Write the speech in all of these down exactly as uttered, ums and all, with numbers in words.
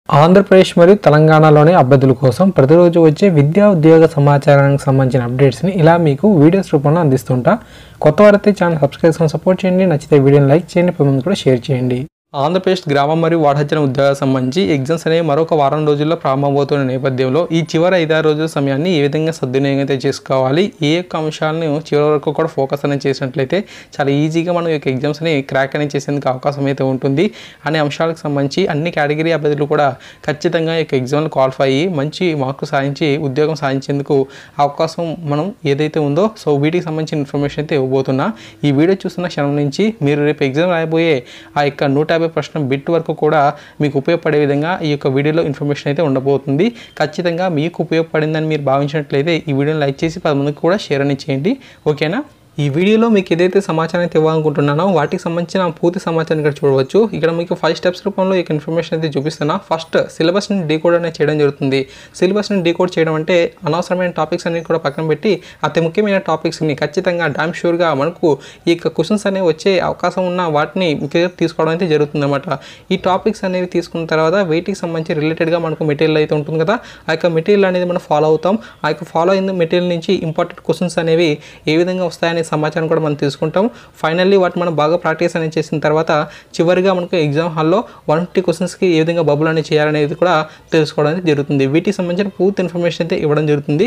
ఆంధ్రప్రదేశ్ మరియు తెలంగాణలోని అభ్యర్థుల కోసం ప్రతిరోజు వచ్చే విద్యా ఉద్యోగ సమాచారానికి సంబంధించిన అప్డేట్స్ని ఇలా మీకు వీడియోస్ రూపంలో అందిస్తుంటా. కొత్త వారైతే ఛానల్ సబ్స్క్రైబ్ చేసుకొని సపోర్ట్ చేయండి. నచ్చితే వీడియోని లైక్ చేయండి, పది మంది కూడా షేర్ చేయండి. ఆంధ్రప్రదేశ్ గ్రామ మరియు వార్డు ఉద్యోగాలకు సంబంధించి ఎగ్జామ్స్ అనేవి మరొక వారం రోజుల్లో ప్రారంభమవుతున్న నేపథ్యంలో ఈ చివరి ఐదారు రోజుల సమయాన్ని ఏ విధంగా సద్వినియోగం అయితే చేసుకోవాలి, ఏ యొక్క అంశాలను చివరి వరకు కూడా ఫోకస్ అనేది చేసినట్లయితే చాలా ఈజీగా మనం ఈ యొక్క ఎగ్జామ్స్ని క్రాక్ అనేది చేసేందుకు అవకాశం అయితే ఉంటుంది అనే అంశాలకు సంబంధించి అన్ని కేటగిరీ అభ్యర్థులు కూడా ఖచ్చితంగా ఈ యొక్క ఎగ్జామ్లు క్వాలిఫై అయ్యి మంచి మార్కులు సాధించి ఉద్యోగం సాధించేందుకు అవకాశం మనం ఏదైతే ఉందో సో వీటికి సంబంధించిన ఇన్ఫర్మేషన్ అయితే ఇవ్వబోతున్నా. ఈ వీడియో చూస్తున్న క్షణం నుంచి మీరు రేపు ఎగ్జామ్ రాయబోయే ఆ యొక్క నూట యాభై ప్రశ్న బిట్ వరకు కూడా మీకు ఉపయోగపడే విధంగా ఈ యొక్క వీడియోలో ఇన్ఫర్మేషన్ అయితే ఉండబోతుంది. ఖచ్చితంగా మీకు ఉపయోగపడిందని మీరు భావించినట్లయితే ఈ వీడియోని లైక్ చేసి పది మందికి కూడా షేర్ అని చేయండి. ఓకేనా? ఈ వీడియోలో మీకు ఏదైతే సమాచారం అయితే ఇవ్వాలనుకుంటున్నానో వాటికి సంబంధించిన పూర్తి సమాచారం ఇక్కడ చూడవచ్చు. ఇక్కడ మీకు ఫైవ్ స్టెప్స్ రూపంలో ఈ ఇన్ఫర్మేషన్ అయితే చూపిస్తున్నా. ఫస్ట్ సిలబస్ని డీకోడ్ అనేది చేయడం జరుగుతుంది. సిలబస్ని డీకోడ్ చేయడం అంటే అనవసరమైన టాపిక్స్ అన్ని కూడా పక్కన పెట్టి అతి ముఖ్యమైన టాపిక్స్ని ఖచ్చితంగా డామ్ షూర్గా మనకు ఈ యొక్క క్వశ్చన్స్ అనేవి వచ్చే అవకాశం ఉన్న వాటిని క్లియర్ తీసుకోవడం అయితే జరుగుతుంది అనమాట. ఈ టాపిక్స్ అనేవి తీసుకున్న తర్వాత వీటికి సంబంధించి రిలేటెడ్గా మనకు మెటీరియల్ అయితే ఉంటుంది కదా, ఆ యొక్క మెటీరియల్ అనేది మనం ఫాలో అవుతాం. ఆ యొక్క ఫాలో అయిన మెటీరియల్ నుంచి ఇంపార్టెంట్ క్వశ్చన్స్ అనేవి ఏ విధంగా వస్తాయని సమాచారం కూడా మనం తీసుకుంటాం. ఫైనల్లీ వాటి మనం బాగా ప్రాక్టీస్ అనేది చేసిన తర్వాత చివరిగా మనకు ఎగ్జామ్ హాల్లో వన్ ఫిఫ్టీ క్వశ్చన్స్కి ఏ విధంగా బబుల్ అనేది చేయాలనేది కూడా తెలుసుకోవడానికి జరుగుతుంది. వీటికి సంబంధించిన పూర్తి ఇన్ఫర్మేషన్ అయితే ఇవ్వడం జరుగుతుంది.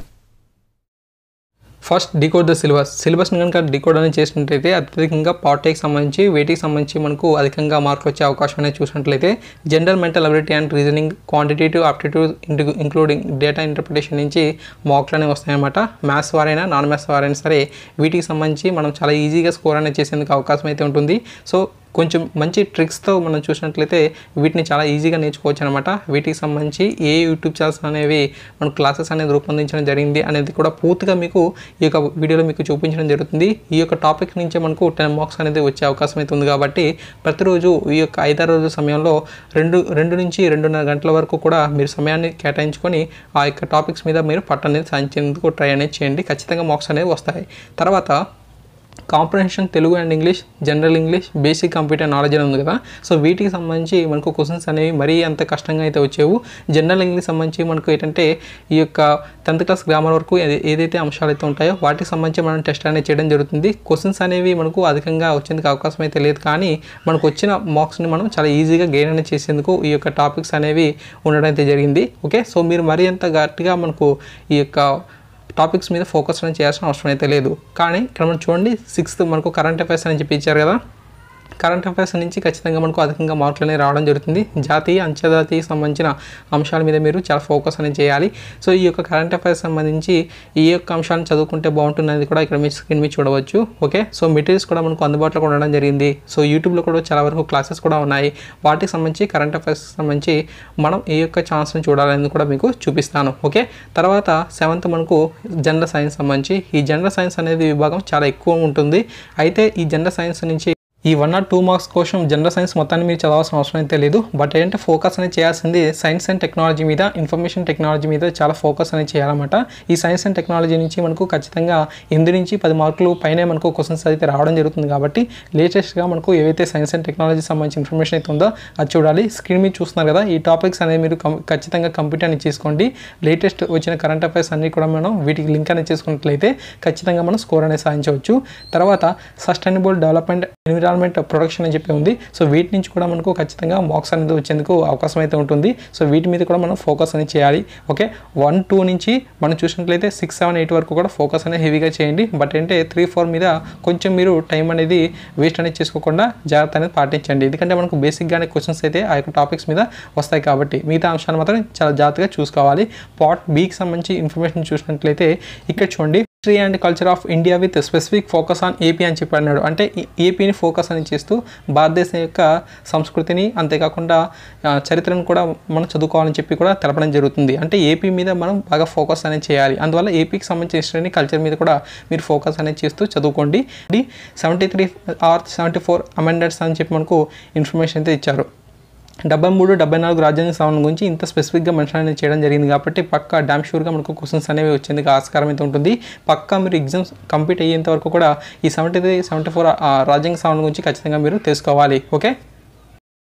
First decode the syllabus. సిలబస్ని కనుక డీకోడ్ అనేది చేసినట్లయితే అత్యధికంగా పార్టీకి సంబంధించి వీటికి సంబంధించి మనకు అధికంగా మార్కులు వచ్చే అవకాశం అనేది చూసినట్లయితే general mental ability and reasoning, quantitative aptitude including data interpretation నుంచి మార్కులు అనేవి వస్తాయన్నమాట. మ్యాథ్స్ వారైనా నాన్ మ్యాథ్స్ వారైనా సరే వీటికి సంబంధించి మనం చాలా ఈజీగా స్కోర్ అనేది చేసేందుకు అవకాశం అయితే ఉంటుంది. సో కొంచెం మంచి ట్రిక్స్తో మనం చూసినట్లయితే వీటిని చాలా ఈజీగా నేర్చుకోవచ్చు అనమాట. వీటికి సంబంధించి ఏ యూట్యూబ్ ఛానల్స్ అనేవి మనం క్లాసెస్ అనేది రూపొందించడం జరిగింది అనేది కూడా పూర్తిగా మీకు ఈ యొక్క వీడియోలో మీకు చూపించడం జరుగుతుంది. ఈ యొక్క టాపిక్ నుంచే మనకు టెన్ మార్క్స్ అనేది వచ్చే అవకాశం అయితే ఉంది కాబట్టి ప్రతిరోజు ఈ యొక్క ఐదారు రోజుల సమయంలో రెండు రెండు నుంచి రెండున్నర గంటల వరకు కూడా మీరు సమయాన్ని కేటాయించుకొని ఆ యొక్క టాపిక్స్ మీద మీరు పట్టు అనేది సాధించేందుకు ట్రై అనేది చేయండి. ఖచ్చితంగా మార్క్స్ అనేవి వస్తాయి. తర్వాత comprehension Telugu and English, general English, basic computer knowledge అని ఉంది కదా, సో వీటికి సంబంధించి మనకు క్వశ్చన్స్ అనేవి మరీ అంత కష్టంగా అయితే వచ్చేవు. జనరల్ ఇంగ్లీష్ సంబంధించి మనకు ఏంటంటే ఈ యొక్క టెన్త్ క్లాస్ గ్రామర్ వరకు ఏదైతే అంశాలు అయితే ఉంటాయో వాటికి సంబంధించి మనం టెస్ట్ అనేది చేయడం జరుగుతుంది. క్వశ్చన్స్ అనేవి మనకు అధికంగా వచ్చేందుకు అవకాశం అయితే లేదు, కానీ మనకు వచ్చిన మార్క్స్ని మనం చాలా ఈజీగా గెయిన్ అనేది చేసేందుకు ఈ యొక్క టాపిక్స్ అనేవి ఉండడం అయితే జరిగింది. ఓకే, సో మీరు మరీ అంత గట్టిగా మనకు ఈ యొక్క టాపిక్స్ మీద ఫోకస్ అనేది చేయాల్సిన అవసరం అయితే లేదు. కానీ ఇక్కడ మనం చూడండి, సిక్స్త్ మనకు కరెంట్ అఫైర్స్ అని చెప్పి ఇచ్చారు కదా, కరెంట్ అఫైర్స్ నుంచి ఖచ్చితంగా మనకు అధికంగా మార్కులు అనేవి రావడం జరుగుతుంది. జాతీయ అంతర్జాతీయ సంబంధించిన అంశాల మీద మీరు చాలా ఫోకస్ అనేది చేయాలి. సో ఈ యొక్క కరెంట్ అఫైర్స్ సంబంధించి ఈ యొక్క అంశాలను చదువుకుంటే బాగుంటుంది కూడా ఇక్కడ మీ స్క్రీన్ మీద చూడవచ్చు. ఓకే, సో మెటీరియల్స్ కూడా మనకు అందుబాటులో ఉండడం జరిగింది. సో యూట్యూబ్లో కూడా చాలా వరకు క్లాసెస్ కూడా ఉన్నాయి. వాటికి సంబంధించి కరెంట్ అఫైర్స్ సంబంధించి మనం ఈ యొక్క ఛాన్స్ని చూడాలని కూడా మీకు చూపిస్తాను. ఓకే, తర్వాత సెవెంత్ మనకు జనరల్ సైన్స్ సంబంధించి, ఈ జనరల్ సైన్స్ అనేది విభాగం చాలా ఎక్కువ ఉంటుంది. అయితే ఈ జనరల్ సైన్స్ నుంచి ఈ వన్ ఆర్ టూ మార్క్స్ కోసం జనరల్ సైన్స్ మొత్తాన్ని మీరు చదవాల్సిన అవసరం అయితే లేదు. బట్ ఏంటంటే ఫోకస్ అనేది చేయాల్సింది సైన్స్ అండ్ టెక్నాలజీ మీద, ఇన్ఫర్మేషన్ టెక్నాలజీ మీద చాలా ఫోకస్ అనేది చేయాలన్నమాట. ఈ సైన్స్ అండ్ టెక్నాలజీ నుంచి మనకు ఖచ్చితంగా ఎనిమిది నుంచి పది మార్కులు పైనే మనకు క్వశ్చన్స్ అయితే రావడం జరుగుతుంది. కాబట్టి లేటెస్ట్గా మనకు ఏవైతే సైన్స్ అండ్ టెక్నాలజీ సంబంధించిన ఇన్ఫర్మేషన్ అయితే ఉందో అది చూడాలి. స్క్రీన్ మీద చూస్తున్నారు కదా, ఈ టాపిక్స్ అనేది మీరు ఖచ్చితంగా కంప్యూటర్ అని చేసుకోండి. లేటెస్ట్ వచ్చిన కరెంట్ అఫైర్స్ అన్ని కూడా మనం వీటికి లింక్ అనేది చేసుకున్నట్లయితే ఖచ్చితంగా మనం స్కోర్ అనేది సాధించవచ్చు. తర్వాత సస్టైనబుల్ డెవలప్మెంట్, ఎన్విరాన్మెంట్, ప్రొడక్షన్ అని చెప్పి ఉంది. సో వీటి నుంచి కూడా మనకు ఖచ్చితంగా మార్క్స్ అనేది వచ్చేందుకు అవకాశం అయితే ఉంటుంది. సో వీటి మీద కూడా మనం ఫోకస్ అనేది చేయాలి. ఓకే, వన్ టూ నుంచి మనం చూసినట్లయితే సిక్స్ సెవెన్ ఎయిట్ వరకు కూడా ఫోకస్ అనేది హెవీగా చేయండి. బట్ ఏంటంటే త్రీ ఫోర్ మీద కొంచెం మీరు టైం అనేది వేస్ట్ అనేది చేసుకోకుండా జాగ్రత్త అనేది పాటించండి. ఎందుకంటే మనకు బేసిక్గానే క్వశ్చన్స్ అయితే ఆ యొక్క టాపిక్స్ మీద వస్తాయి కాబట్టి మిగతా అంశాలు మాత్రం చాలా జాగ్రత్తగా చూసుకోవాలి. పార్ట్ బికి సంబంధించి ఇన్ఫర్మేషన్ చూసినట్లయితే ఇక్కడ చూడండి, history and culture of India with specific focus on AP అని చెప్పి అన్నాడు. అంటే ఏపీని ఫోకస్ అని చేస్తూ భారతదేశం యొక్క సంస్కృతిని అంతేకాకుండా చరిత్రను కూడా మనం చదువుకోవాలని చెప్పి కూడా తెలపడం జరుగుతుంది. అంటే ఏపీ మీద మనం బాగా ఫోకస్ అనేది చేయాలి. అందువల్ల ఏపీకి సంబంధించిన హిస్టరీని కల్చర్ మీద కూడా మీరు ఫోకస్ అనేది చేస్తూ చదువుకోండి. Seventy three or seventy four amendments అని చెప్పి మనకు ఇన్ఫర్మేషన్ అయితే ఇచ్చారు. డెబ్బై మూడు డెబ్బై నాలుగు రాజ్యాంగ సవరణ గురించి ఇంత స్పెసిఫిక్గా మెన్షన్ అనేది చేయడం జరిగింది కాబట్టి పక్కా డామ్ షూర్గా మనకు క్వశ్చన్స్ అనేవి వచ్చేందుకు ఆస్కారం అయితే ఉంటుంది. పక్కా మీరు ఎగ్జామ్స్ కంప్లీట్ అయ్యేంత వరకు కూడా ఈ సెవెంటీ త్రీ సెవెంటీ ఫోర్ రాజ్యాంగ సవరణ గురించి ఖచ్చితంగా మీరు తెలుసుకోవాలి. ఓకే,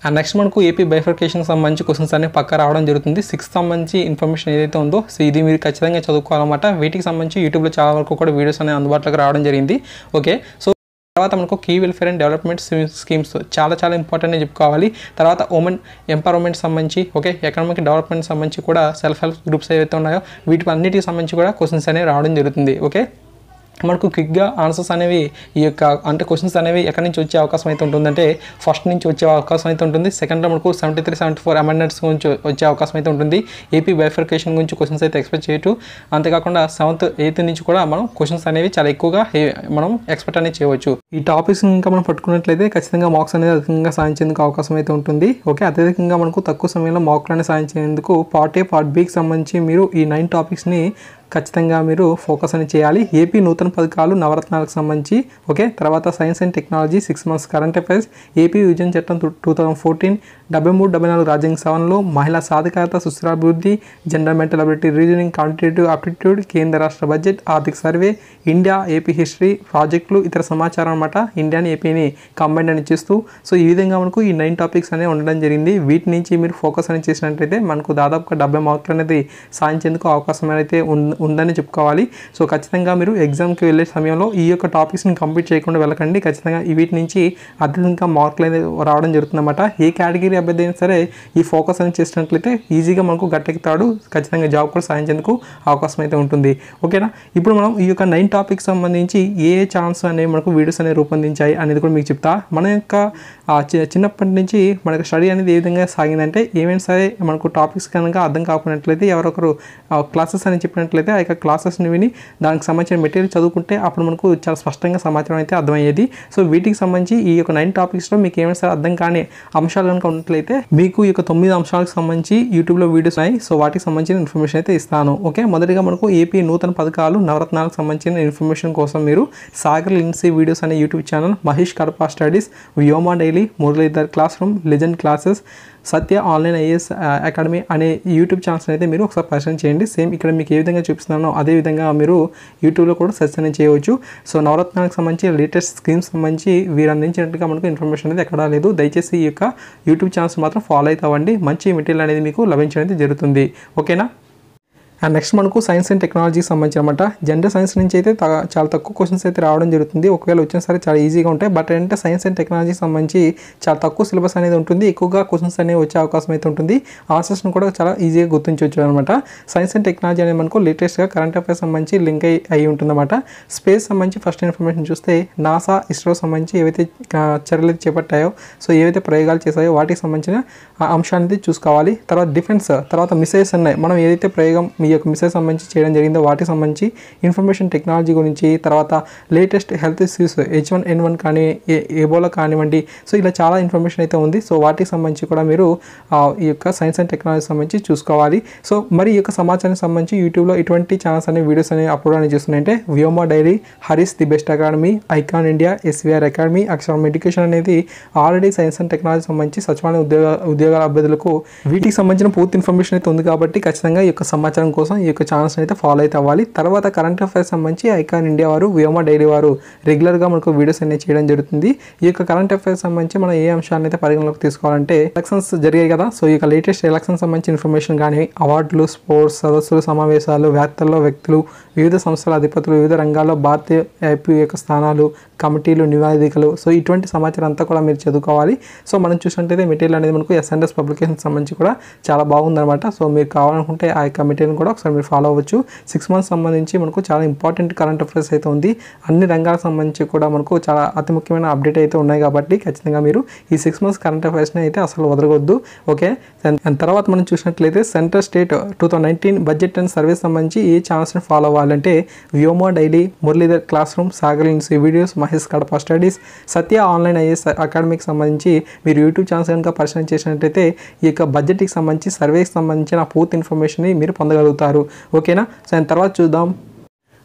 అండ్ నెక్స్ట్ మనకు ఏపీ బైఫర్కేషన్ సంబంధించి క్వశ్చన్స్ అనేవి పక్క రావడం జరుగుతుంది. సిక్స్త్ సంబంధించి ఇన్ఫర్మేషన్ ఏదైతే ఉందో సో ఇది మీరు ఖచ్చితంగా చదువుకోవాలన్నమాట. వీటికి సంబంధించి యూట్యూబ్లో చాలా వరకు కూడా వీడియోస్ అనేవి అందుబాటులోకి రావడం జరిగింది. ఓకే, సో తర్వాత మనకు key welfare and development schemes చాలా చాలా ఇంపార్టెంట్ అని చెప్పుకోవాలి. తర్వాత ఉమెన్ ఎంపవర్మెంట్ సంబంధించి ఓకే ఎకనామిక్ డెవలప్మెంట్ సంబంధించి కూడా సెల్ఫ్ హెల్ప్ గ్రూప్స్ ఏవైతే ఉన్నాయో వీటి అన్నిటికి సంబంధించి కూడా క్వశ్చన్స్ అనేవి రావడం జరుగుతుంది. ఓకే, మనకు క్విక్గా ఆన్సర్స్ అనేవి ఈ యొక్క అంటే క్వశ్చన్స్ అనేవి ఎక్కడి నుంచి వచ్చే అవకాశం అయితే ఉంటుందంటే ఫస్ట్ నుంచి వచ్చే అవకాశం అయితే ఉంటుంది. సెకండ్లో మనకు seventy three seventy four amendments గురించి వచ్చే అవకాశం అయితే ఉంటుంది. ఏపీ బైఫర్కేషన్ గురించి క్వశ్చన్స్ అయితే ఎక్స్పెక్ట్ చేయొచ్చు. అంతేకాకుండా సెవెంత్ ఎయిత్ నుంచి కూడా మనం క్వశ్చన్స్ అనేవి చాలా ఎక్కువగా మనం ఎక్స్పెక్ట్ అనేది చేయవచ్చు. ఈ టాపిక్స్ ఇంకా మనం పట్టుకున్నట్లయితే ఖచ్చితంగా మార్క్స్ అనేది అధికంగా సాధించేందుకు అవకాశం అయితే ఉంటుంది. ఓకే, అత్యధికంగా మనకు తక్కువ సమయంలో మార్కులను సాధించేందుకు పార్ట్ ఏ పార్ట్ బికి సంబంధించి మీరు ఈ నైన్ టాపిక్స్ని ఖచ్చితంగా మీరు ఫోకస్ అని చేయాలి. ఏపీ నూతన పథకాలు నవరత్నాలకు సంబంధించి ఓకే తర్వాత science and technology six months current affairs AP విభజన చట్టం టూ థౌసండ్ ఫోర్టీన్ డెబ్బై మూడు డెబ్బై నాలుగు రాజ్యాంగ సవరణలో మహిళా సాధికారత సుస్థిరాభివృద్ధి gender mental ability reasoning competitive aptitude కేంద్ర రాష్ట్ర బడ్జెట్ ఆర్థిక సర్వే ఇండియా ఏపీ హిస్టరీ ప్రాజెక్టులు ఇతర సమాచారం అనమాట. ఇండియాని ఏపీని కంబైన్ అని చేస్తూ సో ఈ విధంగా మనకు ఈ నైన్ టాపిక్స్ అనేవి ఉండడం జరిగింది. వీటి నుంచి మీరు ఫోకస్ అని చేసినట్లయితే మనకు దాదాపుగా డెబ్బై మార్కులు అనేది సాధించేందుకు అవకాశం అయితే ఉందని చెప్పుకోవాలి. సో ఖచ్చితంగా మీరు ఎగ్జామ్కి వెళ్ళే సమయంలో ఈ యొక్క టాపిక్స్ని కంప్లీట్ చేయకుండా వెళ్ళకండి. ఖచ్చితంగా వీటి నుంచి అత్యధికంగా మార్కులు అనేది రావడం జరుగుతుందన్నమాట. ఏ కేటగిరీ అభ్యర్థి అయినా సరే ఈ ఫోకస్ అని చేసినట్లయితే ఈజీగా మనకు గట్టెక్కుతాడు. ఖచ్చితంగా జాబ్ కూడా సాధించేందుకు అవకాశం అయితే ఉంటుంది. ఓకేనా, ఇప్పుడు మనం ఈ యొక్క నైన్ టాపిక్స్ సంబంధించి ఏ ఏ ఛాన్స్ అనేవి మనకు వీడియోస్ అనేవి రూపొందించాయి అనేది కూడా మీకు చెప్తా. మన యొక్క చిన్నప్పటి నుంచి మనకు స్టడీ అనేది ఏ విధంగా సాగిందంటే ఏమైనా సరే మనకు టాపిక్స్ కనుక అర్థం కాకపోయినట్లయితే ఎవరొకరు క్లాసెస్ అని చెప్పినట్లయితే ఆ యొక్క క్లాసెస్ని విని దానికి సంబంధించిన మెటీరియల్ చదువుకుంటే అప్పుడు మనకు చాలా స్పష్టంగా సమాచారం అయితే అర్థమయ్యేది. సో వీటికి సంబంధించి ఈ యొక్క నైన్ టాపిక్స్లో మీకు ఏమైనా సరే అర్థం కాని అంశాలు కనుక ఉన్నట్లయితే మీకు ఈ యొక్క తొమ్మిది అంశాలకు సంబంధించి యూట్యూబ్లో వీడియోస్ ఉన్నాయి. సో వాటికి సంబంధించిన ఇన్ఫర్మేషన్ అయితే ఇస్తాను. ఓకే, మొదటిగా మనకు ఏపీ నూతన పథకాలు నవరత్నాలకు సంబంధించిన ఇన్ఫర్మేషన్ కోసం మీరు సాగర్ లిన్సీ వీడియోస్ అనే YouTube channel, Mahesh Kadapa studies, Vyoma daily, Muralidhar classroom, legend classes, Satya online IAS academy అనే యూట్యూబ్ ఛానల్స్ అయితే మీరు ఒకసారి పరిశీలన చేయండి. సేమ్ ఇక్కడ మీకు ఏ విధంగా చూపిస్తున్నానో అదే విధంగా మీరు యూట్యూబ్లో కూడా సెర్చ్ అనేది చేయవచ్చు. సో నవరత్నాలకు సంబంధించి లేటెస్ట్ స్కీమ్స్ సంబంధించి వీరు అందించినట్టుగా మనకు ఇన్ఫర్మేషన్ అనేది ఎక్కడా లేదు. దయచేసి ఈ యొక్క యూట్యూబ్ ఛానల్స్ మాత్రం ఫాలో అవుతామండి. మంచి మెటీరియల్ అనేది మీకు లభించడం జరుగుతుంది. ఓకేనా, అండ్ నెక్స్ట్ మనకు సైన్స్ అండ్ టెక్నాలజీకి సంబంధించి అనమాట. జనరల్ సైన్స్ నుంచి అయితే చాలా తక్కువ క్వశ్చన్స్ అయితే రావడం జరుగుతుంది. ఒకవేళ వచ్చిన సరే చాలా ఈజీగా ఉంటాయి. బట్ ఏంటంటే సైన్స్ అండ్ టెక్నాలజీకి సంబంధించి చాలా తక్కువ సిలబస్ అనేది ఉంటుంది. ఎక్కువగా క్వశ్చన్స్ అనేవి వచ్చే అవకాశం అయితే ఉంటుంది. ఆన్సర్స్ని కూడా చాలా ఈజీగా గుర్తించవచ్చు అనమాట. సైన్స్ అండ్ టెక్నాలజీ అనేది మనకు లేటెస్ట్గా కరెంట్ అఫైర్స్ సంబంధించి లింక్ అయి అయి ఉంటుందన్నమాట. స్పేస్ సంబంధించి ఫస్ట్ ఇన్ఫర్మేషన్ చూస్తే నాసా, ఇస్రో సంబంధించి ఏవైతే చర్యలు చేపట్టాయో సో ఏవైతే ప్రయోగాలు చేశాయో వాటికి సంబంధించిన అంశాన్ని చూసుకోవాలి. తర్వాత డిఫెన్స్, తర్వాత మిసైల్స్ ఉన్నాయి. మనం ఏదైతే ప్రయోగం ఈ యొక్క మిసైల్ సంబంధించి చేయడం జరిగిందో వాటికి సంబంధించి ఇన్ఫర్మేషన్ టెక్నాలజీ గురించి, తర్వాత latest health issues H one N one కానీ ఎబోలా కానివ్వండి, సో ఇలా చాలా ఇన్ఫర్మేషన్ అయితే ఉంది. సో వాటికి సంబంధించి కూడా మీరు ఈ యొక్క సైన్స్ అండ్ టెక్నాలజీ సంబంధించి చూసుకోవాలి. సో మరి ఈ యొక్క సమాచారానికి సంబంధించి యూట్యూబ్లో ఇటువంటి ఛానల్స్ అనే వీడియోస్ అనేవి అప్లోడ్ అనేది చేస్తున్నాయంటే Vyoma diary, Haris the best academy, icon India, SVR academy, Aksharam education అనేది ఆల్రెడీ సైన్స్ అండ్ టెక్నాలజీ సంబంధించి సచివాలయ ఉద్యోగ ఉద్యోగాల అభ్యర్థులకు వీటికి సంబంధించిన పూర్తి ఇన్ఫర్మేషన్ అయితే ఉంది. కాబట్టి ఖచ్చితంగా ఈ యొక్క సమాచారం కోసం ఈ యొక్క ఛానల్స్ అయితే ఫాలో అయితే అవ్వాలి. తర్వాత కరెంట్ అఫైర్స్ సంబంధించి ఐకాన్ ఇండియా వారు, వ్యోమా డైరీ వారు రెగ్యులర్గా మనకు వీడియోస్ అనేవి చేయడం జరుగుతుంది. ఈ యొక్క కరెంట్ అఫైర్స్ సంబంధించి మనం ఏ అంశాన్ని అయితే పరిగణలోకి తీసుకోవాలంటే ఎలక్షన్స్ జరిగాయి కదా, సో ఈ యొక్క లేటెస్ట్ ఎలక్షన్ సంబంధించి ఇన్ఫర్మేషన్ కానీ అవార్డులు, స్పోర్ట్స్, సదస్సులు, సమావేశాలు, వ్యాఖ్యల్లో వ్యక్తులు, వివిధ సంస్థల అధిపతులు, వివిధ రంగాల్లో భారతీయ ఐపీ యొక్క స్థానాలు, కమిటీలు, నివేదికలు, సో ఇటువంటి సమాచారం అంతా కూడా మీరు చదువుకోవాలి. సో మనం చూసినట్టయితే మెటీరియల్ అనేది మనకు ఎస్ఎన్ఎస్ పబ్లికేషన్ సంబంధించి కూడా చాలా బాగుందన్నమాట. సో మీరు కావాలనుకుంటే ఆ యొక్క మెటీరియల్ కూడా ఒకసారి మీరు ఫాలో అవ్వచ్చు. సిక్స్ మంత్స్ సంబంధించి మనకు చాలా ఇంపార్టెంట్ కరెంట్ అఫైర్స్ అయితే ఉంది. అన్ని రంగాలకు సంబంధించి కూడా మనకు చాలా అతి ముఖ్యమైన అప్డేట్ అయితే ఉన్నాయి. కాబట్టి ఖచ్చితంగా మీరు ఈ సిక్స్ మంత్స్ కరెంట్ అఫైర్స్ని అయితే అసలు వదలవద్దు. ఓకే, అండ్ తర్వాత మనం చూసినట్లయితే central state two thousand nineteen budget and survey సంబంధించి ఏ ఛానల్స్ని ఫాలో అవ్వాలంటే Vyoma daily, Muralidhar classroom, Sagar Lincy videos, Mahesh Kadapa studies, Satya online IAS అకాడమీకి సంబంధించి మీరు యూట్యూబ్ ఛానల్స్ కనుక పరిశీలన చేసినట్టయితే ఈ యొక్క బడ్జెట్కి సంబంధించి సర్వేకి సంబంధించిన పూర్తి ఇన్ఫర్మేషన్ని మీరు పొందగలుగుతారు. ఓకేనా, సో దాని తర్వాత చూద్దాం.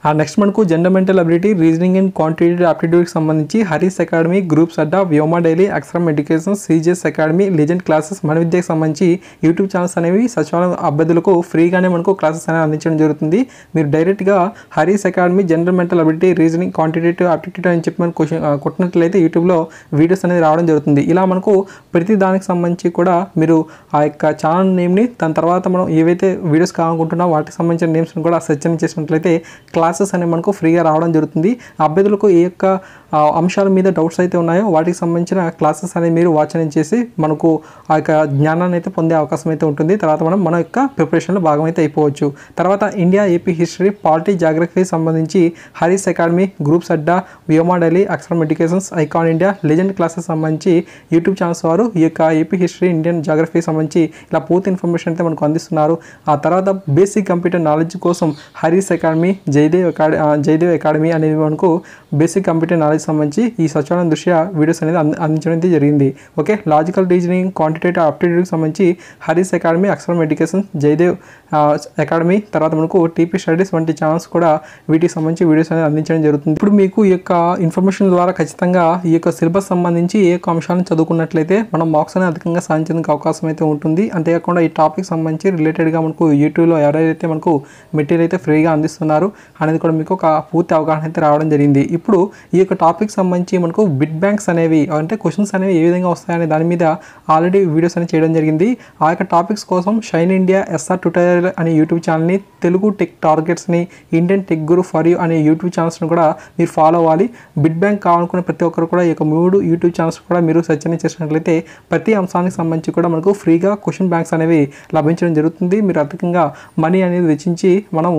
ఆ నెక్స్ట్ మనకు general mental ability, reasoning and quantitative ఆప్టిట్యూడ్కి సంబంధించి Haris academy, groups Adda, Vyoma daily, Aksharam education, CGS academy, legend classes, మన విద్యకు సంబంధించి యూట్యూబ్ ఛానల్స్ అనేవి సచివాలయం అభ్యర్థులకు ఫ్రీగానే మనకు క్లాసెస్ అనేవి అందించడం జరుగుతుంది. మీరు డైరెక్ట్గా Haris academy general mental ability, reasoning, quantitative aptitude అని చెప్పి మనకు క్వశ్చన్ కొట్టినట్లయితే యూట్యూబ్లో వీడియోస్ అనేది రావడం జరుగుతుంది. ఇలా మనకు ప్రతి దానికి సంబంధించి కూడా మీరు ఆ యొక్క ఛానల్ నేమ్ని దాని తర్వాత మనం ఏవైతే వీడియోస్ కావాలనుకుంటున్నా వాటికి సంబంధించిన నేమ్స్ని కూడా సెర్చ్ చేసినట్లయితే క్లాసెస్ అనేవి మనకు ఫ్రీగా రావడం జరుగుతుంది. అభ్యర్థులకు ఏ యొక్క అంశాల మీద డౌట్స్ అయితే ఉన్నాయో వాటికి సంబంధించిన క్లాసెస్ అనేవి మీరు వాచ్ అనేది చేసి మనకు ఆ యొక్క జ్ఞానాన్ని అయితే పొందే అవకాశం అయితే ఉంటుంది. తర్వాత మనం మన యొక్క ప్రిపరేషన్లో భాగమైతే అయిపోవచ్చు. తర్వాత India, AP history, polity, geography సంబంధించి Haris academy, groups Adda, Vyoma daily, Aksharam educations, icon India, legend classes సంబంధించి యూట్యూబ్ ఛానల్స్ వారు ఈ యొక్క ఏపీ హిస్టరీ, ఇండియన్ జాగ్రఫీ సంబంధించి ఇలా పూర్తి ఇన్ఫర్మేషన్ అయితే మనకు అందిస్తున్నారు. ఆ తర్వాత బేసిక్ కంప్యూటర్ నాలెడ్జ్ కోసం Haris academy, Jayadev academy Jayadev academy అనేవి మనకు బేసిక్ కంప్యూటర్ నాలెడ్జ్ సంబంధించి ఈ సచివాలయం దృష్ట్యా వీడియోస్ అనేది అందించడం జరిగింది. ఓకే, లాజికల్ రీజనింగ్, క్వాంటిటేటివ్ ఆప్టిట్యూడ్కి సంబంధించి Haris academy, Aksharam education, Jayadev academy, తర్వాత మనకు టీపీ స్టడీస్ వంటి ఛానల్స్ కూడా వీటికి సంబంధించి వీడియోస్ అనేది అందించడం జరుగుతుంది. ఇప్పుడు మీకు ఈ యొక్క ఇన్ఫర్మేషన్ ద్వారా ఖచ్చితంగా ఈ యొక్క సిలబస్ సంబంధించి ఏ యొక్క అంశాలను చదువుకున్నట్లయితే మనం మార్క్స్ అనేది అధికంగా సాధించేందుకు అవకాశం అయితే ఉంటుంది. అంతేకాకుండా ఈ టాపిక్ సంబంధించి రిలేటెడ్గా మనకు యూట్యూబ్లో ఎవరైతే మనకు మెటీరియల్ అయితే ఫ్రీగా అందిస్తున్నారు అనేది కూడా మీకు ఒక పూర్తి అవగాహన అయితే రావడం జరిగింది. ఇప్పుడు ఈ యొక్క టాపిక్ సంబంధించి మనకు బిట్ బ్యాంక్స్ అనేవి అంటే క్వశ్చన్స్ అనేవి ఏ విధంగా వస్తాయనే దాని మీద ఆల్రెడీ వీడియోస్ అనేవి చేయడం జరిగింది. ఆ యొక్క టాపిక్స్ కోసం షైన్ ఇండియా ఎస్ఆర్ ట్యూటోరియల్ అనే యూట్యూబ్ ఛానల్ని, తెలుగు టెక్ టార్గెట్స్ని, Indian tech guru for you అనే యూట్యూబ్ ఛానల్స్ని కూడా మీరు ఫాలో అవ్వాలి. బిట్ బ్యాంక్ కావాలనుకునే ప్రతి ఒక్కరు కూడా ఈ యొక్క మూడు యూట్యూబ్ ఛానల్స్ కూడా మీరు సెర్చ్ చేసినట్లయితే ప్రతి అంశానికి సంబంధించి కూడా మనకు ఫ్రీగా క్వశ్చన్ బ్యాంక్స్ అనేవి లభించడం జరుగుతుంది. మీరు అధికంగా మనీ అనేది వెచ్చించి మనం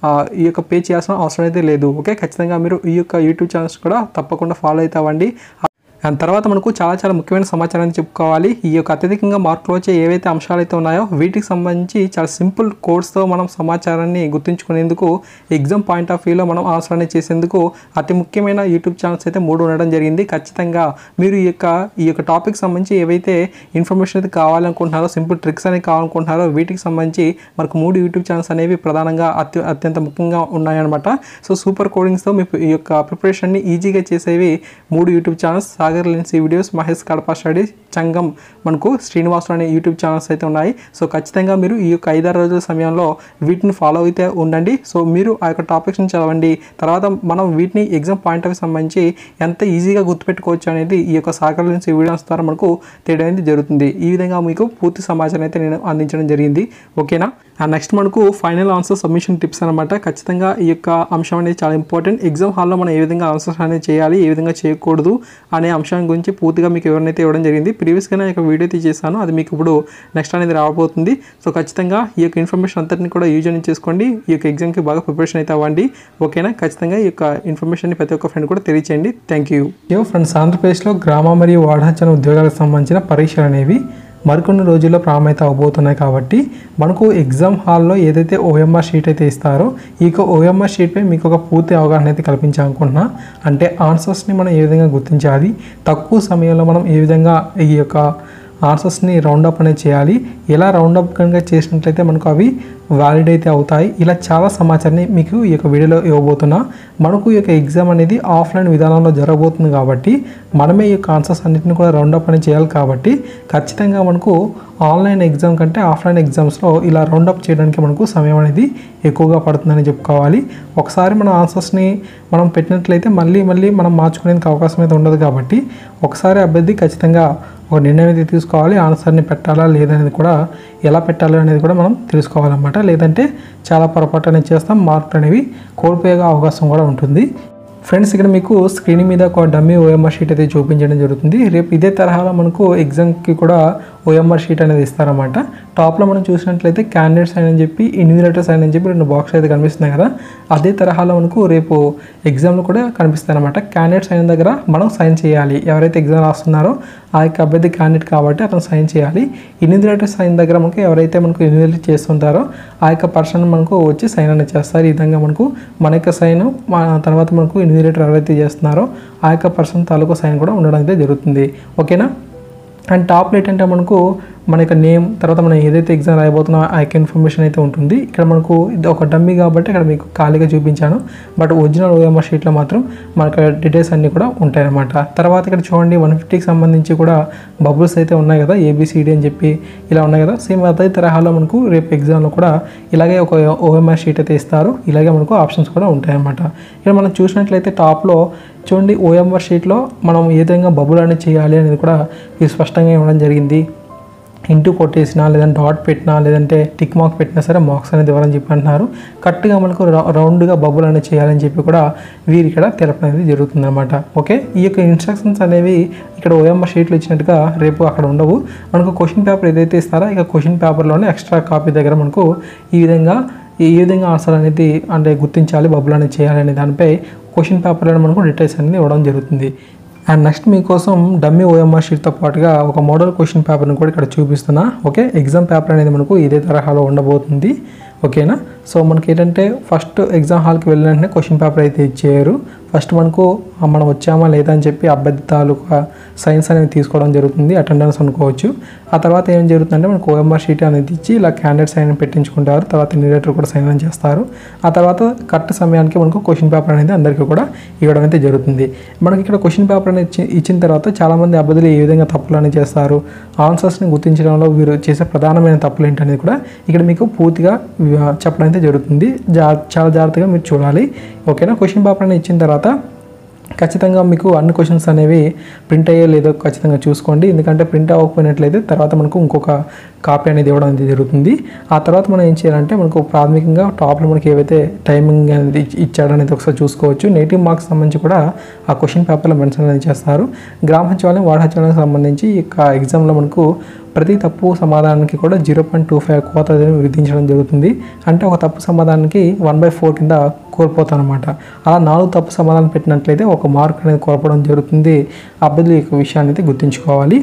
ఈ యొక్క పే చేయాల్సిన అవసరం అయితే లేదు. ఓకే, ఖచ్చితంగా మీరు ఈ యొక్క యూట్యూబ్ ఛానల్స్ కూడా తప్పకుండా ఫాలో అయితే అవ్వండి. అండ్ తర్వాత మనకు చాలా చాలా ముఖ్యమైన సమాచారాన్ని చెప్పుకోవాలి. ఈ యొక్క అత్యధికంగా మార్కులు వచ్చే ఏవైతే అంశాలు అయితే ఉన్నాయో వీటికి సంబంధించి చాలా సింపుల్ కోడ్స్తో మనం సమాచారాన్ని గుర్తుంచుకునేందుకు ఎగ్జామ్ పాయింట్ ఆఫ్ వ్యూలో మనం ఆన్సర్ చేసేందుకు అతి ముఖ్యమైన యూట్యూబ్ ఛానల్స్ అయితే మూడు ఉండడం జరిగింది. ఖచ్చితంగా మీరు ఈ యొక్క ఈ యొక్క టాపిక్ సంబంధించి ఏవైతే ఇన్ఫర్మేషన్ అయితే కావాలనుకుంటున్నారో, సింపుల్ ట్రిక్స్ అనేవి కావాలనుకుంటున్నారో వీటికి సంబంధించి మనకు మూడు యూట్యూబ్ ఛానల్స్ అనేవి ప్రధానంగా అత్య అత్యంత ముఖ్యంగా ఉన్నాయన్నమాట. సో సూపర్ కోడింగ్స్తో మీ ఈ యొక్క ప్రిపరేషన్ని ఈజీగా చేసేవి మూడు YouTube channels. Sagar Lency videos, Mahesh Kadapa studies, Changam మనకు శ్రీనివాసులు అనే యూట్యూబ్ ఛానల్స్ అయితే ఉన్నాయి. సో ఖచ్చితంగా మీరు ఈ యొక్క ఐదారు రోజుల సమయంలో వీటిని ఫాలో అయితే ఉండండి. సో మీరు ఆ యొక్క టాపిక్స్ని చదవండి. తర్వాత మనం వీటిని ఎగ్జామ్ పాయింట్ ఆఫ్ సంబంధించి ఎంత ఈజీగా గుర్తుపెట్టుకోవచ్చు అనేది ఈ యొక్క సాగర్ లెన్సీ వీడియోస్ ద్వారా మనకు తెలియడం జరుగుతుంది. ఈ విధంగా మీకు పూర్తి సమాచారం అయితే నేను అందించడం జరిగింది. ఓకేనా. అండ్ నెక్స్ట్ మనకు ఫైనల్ ఆన్సర్ సబ్మిషన్ టిప్స్ అనమాట. ఖచ్చితంగా ఈ యొక్క అంశం అనేది చాలా ఇంపార్టెంట్. ఎగ్జామ్ హాల్లో మనం ఏ విధంగా ఆన్సర్స్ అనేది చేయాలి, ఏ విధంగా చేయకూడదు అనే అంశం గురించి పూర్తిగా మీకు ఎవరినైతే ఇవ్వడం జరిగింది. ప్రీవియస్గా నేను ఒక వీడియో అయితే చేశాను, అది మీకు ఇప్పుడు నెక్స్ట్ అనేది రాబోతుంది. సో ఖచ్చితంగా ఈ యొక్క ఇన్ఫర్మేషన్ అంతటిని కూడా యూజ్ అనేది చేసుకోండి. ఈ యొక్క ఎగ్జామ్కి బాగా ప్రిపరేషన్ అయితే అవ్వండి. ఓకేనా. ఖచ్చితంగా ఈ యొక్క ఇన్ఫర్మేషన్ ప్రతి ఒక్క ఫ్రెండ్ కూడా తెలియచేయండి. Thank you. యో ఫ్రెండ్స్, ఆంధ్రప్రదేశ్లో గ్రామ మరియు వార్డాంచన ఉద్యోగాలకు సంబంధించిన పరీక్షలు అనేవి మరికొన్ని రోజుల్లో ప్రారంభమైతే అవబోతున్నాయి. కాబట్టి మనకు ఎగ్జామ్ హాల్లో ఏదైతే ఓఎంఆర్ షీట్ అయితే ఇస్తారో ఈ యొక్క ఓఎంఆర్ షీట్పై మీకు ఒక పూర్తి అవగాహన అయితే కల్పించాలనుకుంటున్నా. అంటే ఆన్సర్స్ని మనం ఏ విధంగా గుర్తించాలి, తక్కువ సమయంలో మనం ఏ విధంగా ఈ యొక్క ఆన్సర్స్ని రౌండప్ అనేది చేయాలి, ఎలా రౌండప్ కనుక చేసినట్లయితే మనకు అవి వ్యాలిడ్ అయితే అవుతాయి. ఇలా చాలా సమాచారాన్ని మీకు ఈ యొక్క వీడియోలో ఇవ్వబోతున్నా. మనకు ఈ యొక్క ఎగ్జామ్ అనేది ఆఫ్లైన్ విధానంలో జరగబోతుంది కాబట్టి మనమే ఈ యొక్క ఆన్సర్స్ అన్నింటిని కూడా రౌండప్ అనేది చేయాలి. కాబట్టి ఖచ్చితంగా మనకు ఆన్లైన్ ఎగ్జామ్ కంటే ఆఫ్లైన్ ఎగ్జామ్స్లో ఇలా రౌండప్ చేయడానికి మనకు సమయం అనేది ఎక్కువగా పడుతుందని చెప్పుకోవాలి. ఒకసారి మన ఆన్సర్స్ని మనం పెట్టినట్లయితే మళ్ళీ మళ్ళీ మనం మార్చుకునేందుకు అవకాశం అయితే ఉండదు. కాబట్టి ఒకసారి అభ్యర్థి ఖచ్చితంగా ఒక నిర్ణయం అయితే తీసుకోవాలి. ఆన్సర్ని పెట్టాలా లేదనేది కూడా, ఎలా పెట్టాలి అనేది కూడా మనం తెలుసుకోవాలన్నమాట. లేదంటే చాలా పొరపాటు అనేది చేస్తాం, మార్కులు అనేవి కోల్పోయే అవకాశం కూడా ఉంటుంది. ఫ్రెండ్స్, ఇక్కడ మీకు స్క్రీన్ మీద ఒక డమ్మీ ఓఎంఆర్ షీట్ అయితే చూపించడం జరుగుతుంది. రేపు ఇదే తరహాలో మనకు ఎగ్జామ్కి కూడా ఓఎంఆర్ షీట్ అనేది ఇస్తారన్నమాట. టాప్లో మనం చూసినట్లయితే క్యాండిడేట్స్ అని చెప్పి, ఇన్విజిలేటర్స్ అని చెప్పి రెండు బాక్స్ అయితే కనిపిస్తున్నాయి కదా, అదే తరహాలో మనకు రేపు ఎగ్జామ్లో కూడా కనిపిస్తాయి అనమాట. క్యాండిడేట్స్ అయిన దగ్గర మనం సైన్ చేయాలి. ఎవరైతే ఎగ్జామ్ రాస్తున్నారో ఆ యొక్క అభ్యర్థి క్యాండిడేట్ కాబట్టి అతను సైన్ చేయాలి. ఇన్విజిలేటర్స్ అయిన దగ్గర మనకు ఎవరైతే మనకు ఇన్విజిలేట్ చేస్తుంటారో ఆ యొక్క పర్సన్ మనకు వచ్చి సైన్ అనేది చేస్తారు. ఈ విధంగా మనకు మన యొక్క సైన్, తర్వాత మనకు ఇన్విజిలేటర్ ఎవరైతే చేస్తున్నారో ఆ యొక్క పర్సన్ తాలూకు సైన్ కూడా ఉండడం అయితే జరుగుతుంది. ఓకేనా. అండ్ టాప్లో ఏంటంటే మనకు మన యొక్క నేమ్, తర్వాత మనం ఏదైతే ఎగ్జామ్ రాయబోతున్నా ఆ యొక్క ఇన్ఫర్మేషన్ అయితే ఉంటుంది. ఇక్కడ మనకు ఇది ఒక డమ్మీ కాబట్టి ఇక్కడ మీకు ఖాళీగా చూపించాను. బట్ ఒరిజినల్ ఓఎంఆర్ షీట్లో మాత్రం మనకు డీటెయిల్స్ అన్నీ కూడా ఉంటాయన్నమాట. తర్వాత ఇక్కడ చూడండి వన్ ఫిఫ్టీకి సంబంధించి కూడా బబుల్స్ అయితే ఉన్నాయి కదా, ఏబిసిడి అని చెప్పి ఇలా ఉన్నాయి కదా. సేమ్ అదే తరహాలో మనకు రేపు ఎగ్జామ్లో కూడా ఇలాగే ఒక ఓఎంఆర్ షీట్ అయితే ఇస్తారు. ఇలాగే మనకు ఆప్షన్స్ కూడా ఉంటాయన్నమాట. ఇక్కడ మనం చూసినట్లయితే టాప్లో చూడండి ఓఎంఆర్ షీట్లో మనం ఏ విధంగా బబుల్ అనేది చేయాలి అనేది కూడా ఇది స్పష్టంగా ఇవ్వడం జరిగింది. ఇంటూ కొట్టేసినా లేదంటే డాట్ పెట్టినా లేదంటే టిక్ మార్క్ పెట్టినా సరే మార్క్స్ అనేది ఇవ్వాలని చెప్పి అంటున్నారు. కరెక్ట్గా మనకు రౌండ్గా బబుల్ అనేది చేయాలని చెప్పి కూడా వీరు ఇక్కడ తెలపడం అనేది జరుగుతుంది అనమాట. ఓకే, ఈ యొక్క ఇన్స్ట్రక్షన్స్ అనేవి ఇక్కడ ఓఎంఆర్ షీట్లు ఇచ్చినట్టుగా రేపు అక్కడ ఉండవు. మనకు క్వశ్చన్ పేపర్ ఏదైతే ఇస్తారో ఇక క్వశ్చన్ పేపర్లోనే ఎక్స్ట్రా కాపీ దగ్గర మనకు ఈ విధంగా ఏ విధంగా ఆన్సర్ అనేది అంటే గుర్తించాలి, బబుల్ అనేది చేయాలి అనే దానిపై క్వశ్చన్ పేపర్లో మనకు డీటెయిల్స్ అనేది ఇవ్వడం జరుగుతుంది. అండ్ నెక్స్ట్ మీకోసం డమ్మీ ఓఎంఆర్ షీట్తో పాటుగా ఒక మోడల్ క్వశ్చన్ పేపర్ని కూడా ఇక్కడ చూపిస్తున్నా. ఓకే, ఎగ్జామ్ పేపర్ అనేది మనకు ఇదే తరహాలో ఉండబోతుంది. ఓకేనా, సో మనకి ఏంటంటే ఫస్ట్ ఎగ్జామ్ హాల్కి వెళ్ళిన వెంటనే క్వశ్చన్ పేపర్ అయితే ఇచ్చేయరు. ఫస్ట్ మనకు మనం వచ్చామా లేదా అని చెప్పి అభ్యర్థి తాలూకా సైన్స్ అనేది తీసుకోవడం జరుగుతుంది, అటెండెన్స్ అనుకోవచ్చు. ఆ తర్వాత ఏం జరుగుతుందంటే మనకు ఓఎంఆర్ షీట్ అనేది ఇచ్చి ఇలా క్యాండిడేట్ సైన్ పెట్టించుకుంటారు. తర్వాత ఇన్విజిలేటర్ కూడా సైన్ అని చేస్తారు. ఆ తర్వాత కరెక్ట్ సమయానికి మనకు క్వశ్చన్ పేపర్ అనేది అందరికీ కూడా ఇవ్వడం అయితే జరుగుతుంది. మనకి ఇక్కడ క్వశ్చన్ పేపర్ అనేది ఇచ్చి ఇచ్చిన తర్వాత చాలామంది అభ్యర్థులు ఏ విధంగా తప్పులు అనేది చేస్తారు, ఆన్సర్స్ని గుర్తించడంలో వీరు చేసే ప్రధానమైన తప్పులు ఏంటనేది కూడా ఇక్కడ మీకు పూర్తిగా చెప్పడం అయితే జరుగుతుంది. జా చాలా జాగ్రత్తగా మీరు చూడాలి. ఓకేనా, క్వశ్చన్ పేపర్ అనేది ఇచ్చిన తర్వాత ఖచ్చితంగా మీకు అన్ని క్వశ్చన్స్ అనేవి ప్రింట్ అయ్యే లేదో ఖచ్చితంగా చూసుకోండి. ఎందుకంటే ప్రింట్ అవ్వకపోయినట్లయితే తర్వాత మనకు ఇంకొక కాపీ అనేది ఇవ్వడం అనేది జరుగుతుంది. ఆ తర్వాత మనం ఏం చేయాలంటే మనకు ప్రాథమికంగా టాప్లో మనకి ఏవైతే టైమింగ్ అనేది ఇచ్చాడనేది ఒకసారి చూసుకోవచ్చు. నేటివ్ మార్క్స్ సంబంధించి కూడా ఆ క్వశ్చన్ పేపర్లో మెన్షన్ అనేది చేస్తారు. గ్రామ సచివాలయం, వార్డు సచివాలయానికి సంబంధించి ఈ ఎగ్జామ్లో మనకు ప్రతి తప్పు సమాధానానికి కూడా జీరో పాయింట్ టూ ఫైవ్ కోత విధించడం జరుగుతుంది. అంటే ఒక తప్పు సమాధానానికి వన్ బై ఫోర్ కింద కోల్పోతాం అనమాట. అలా నాలుగు తప్పు సమాధానం పెట్టినట్లయితే ఒక మార్క్ అనేది కోల్పోవడం జరుగుతుంది. అభ్యర్థులు ఈ విషయాన్ని అయితే గుర్తుంచుకోవాలి.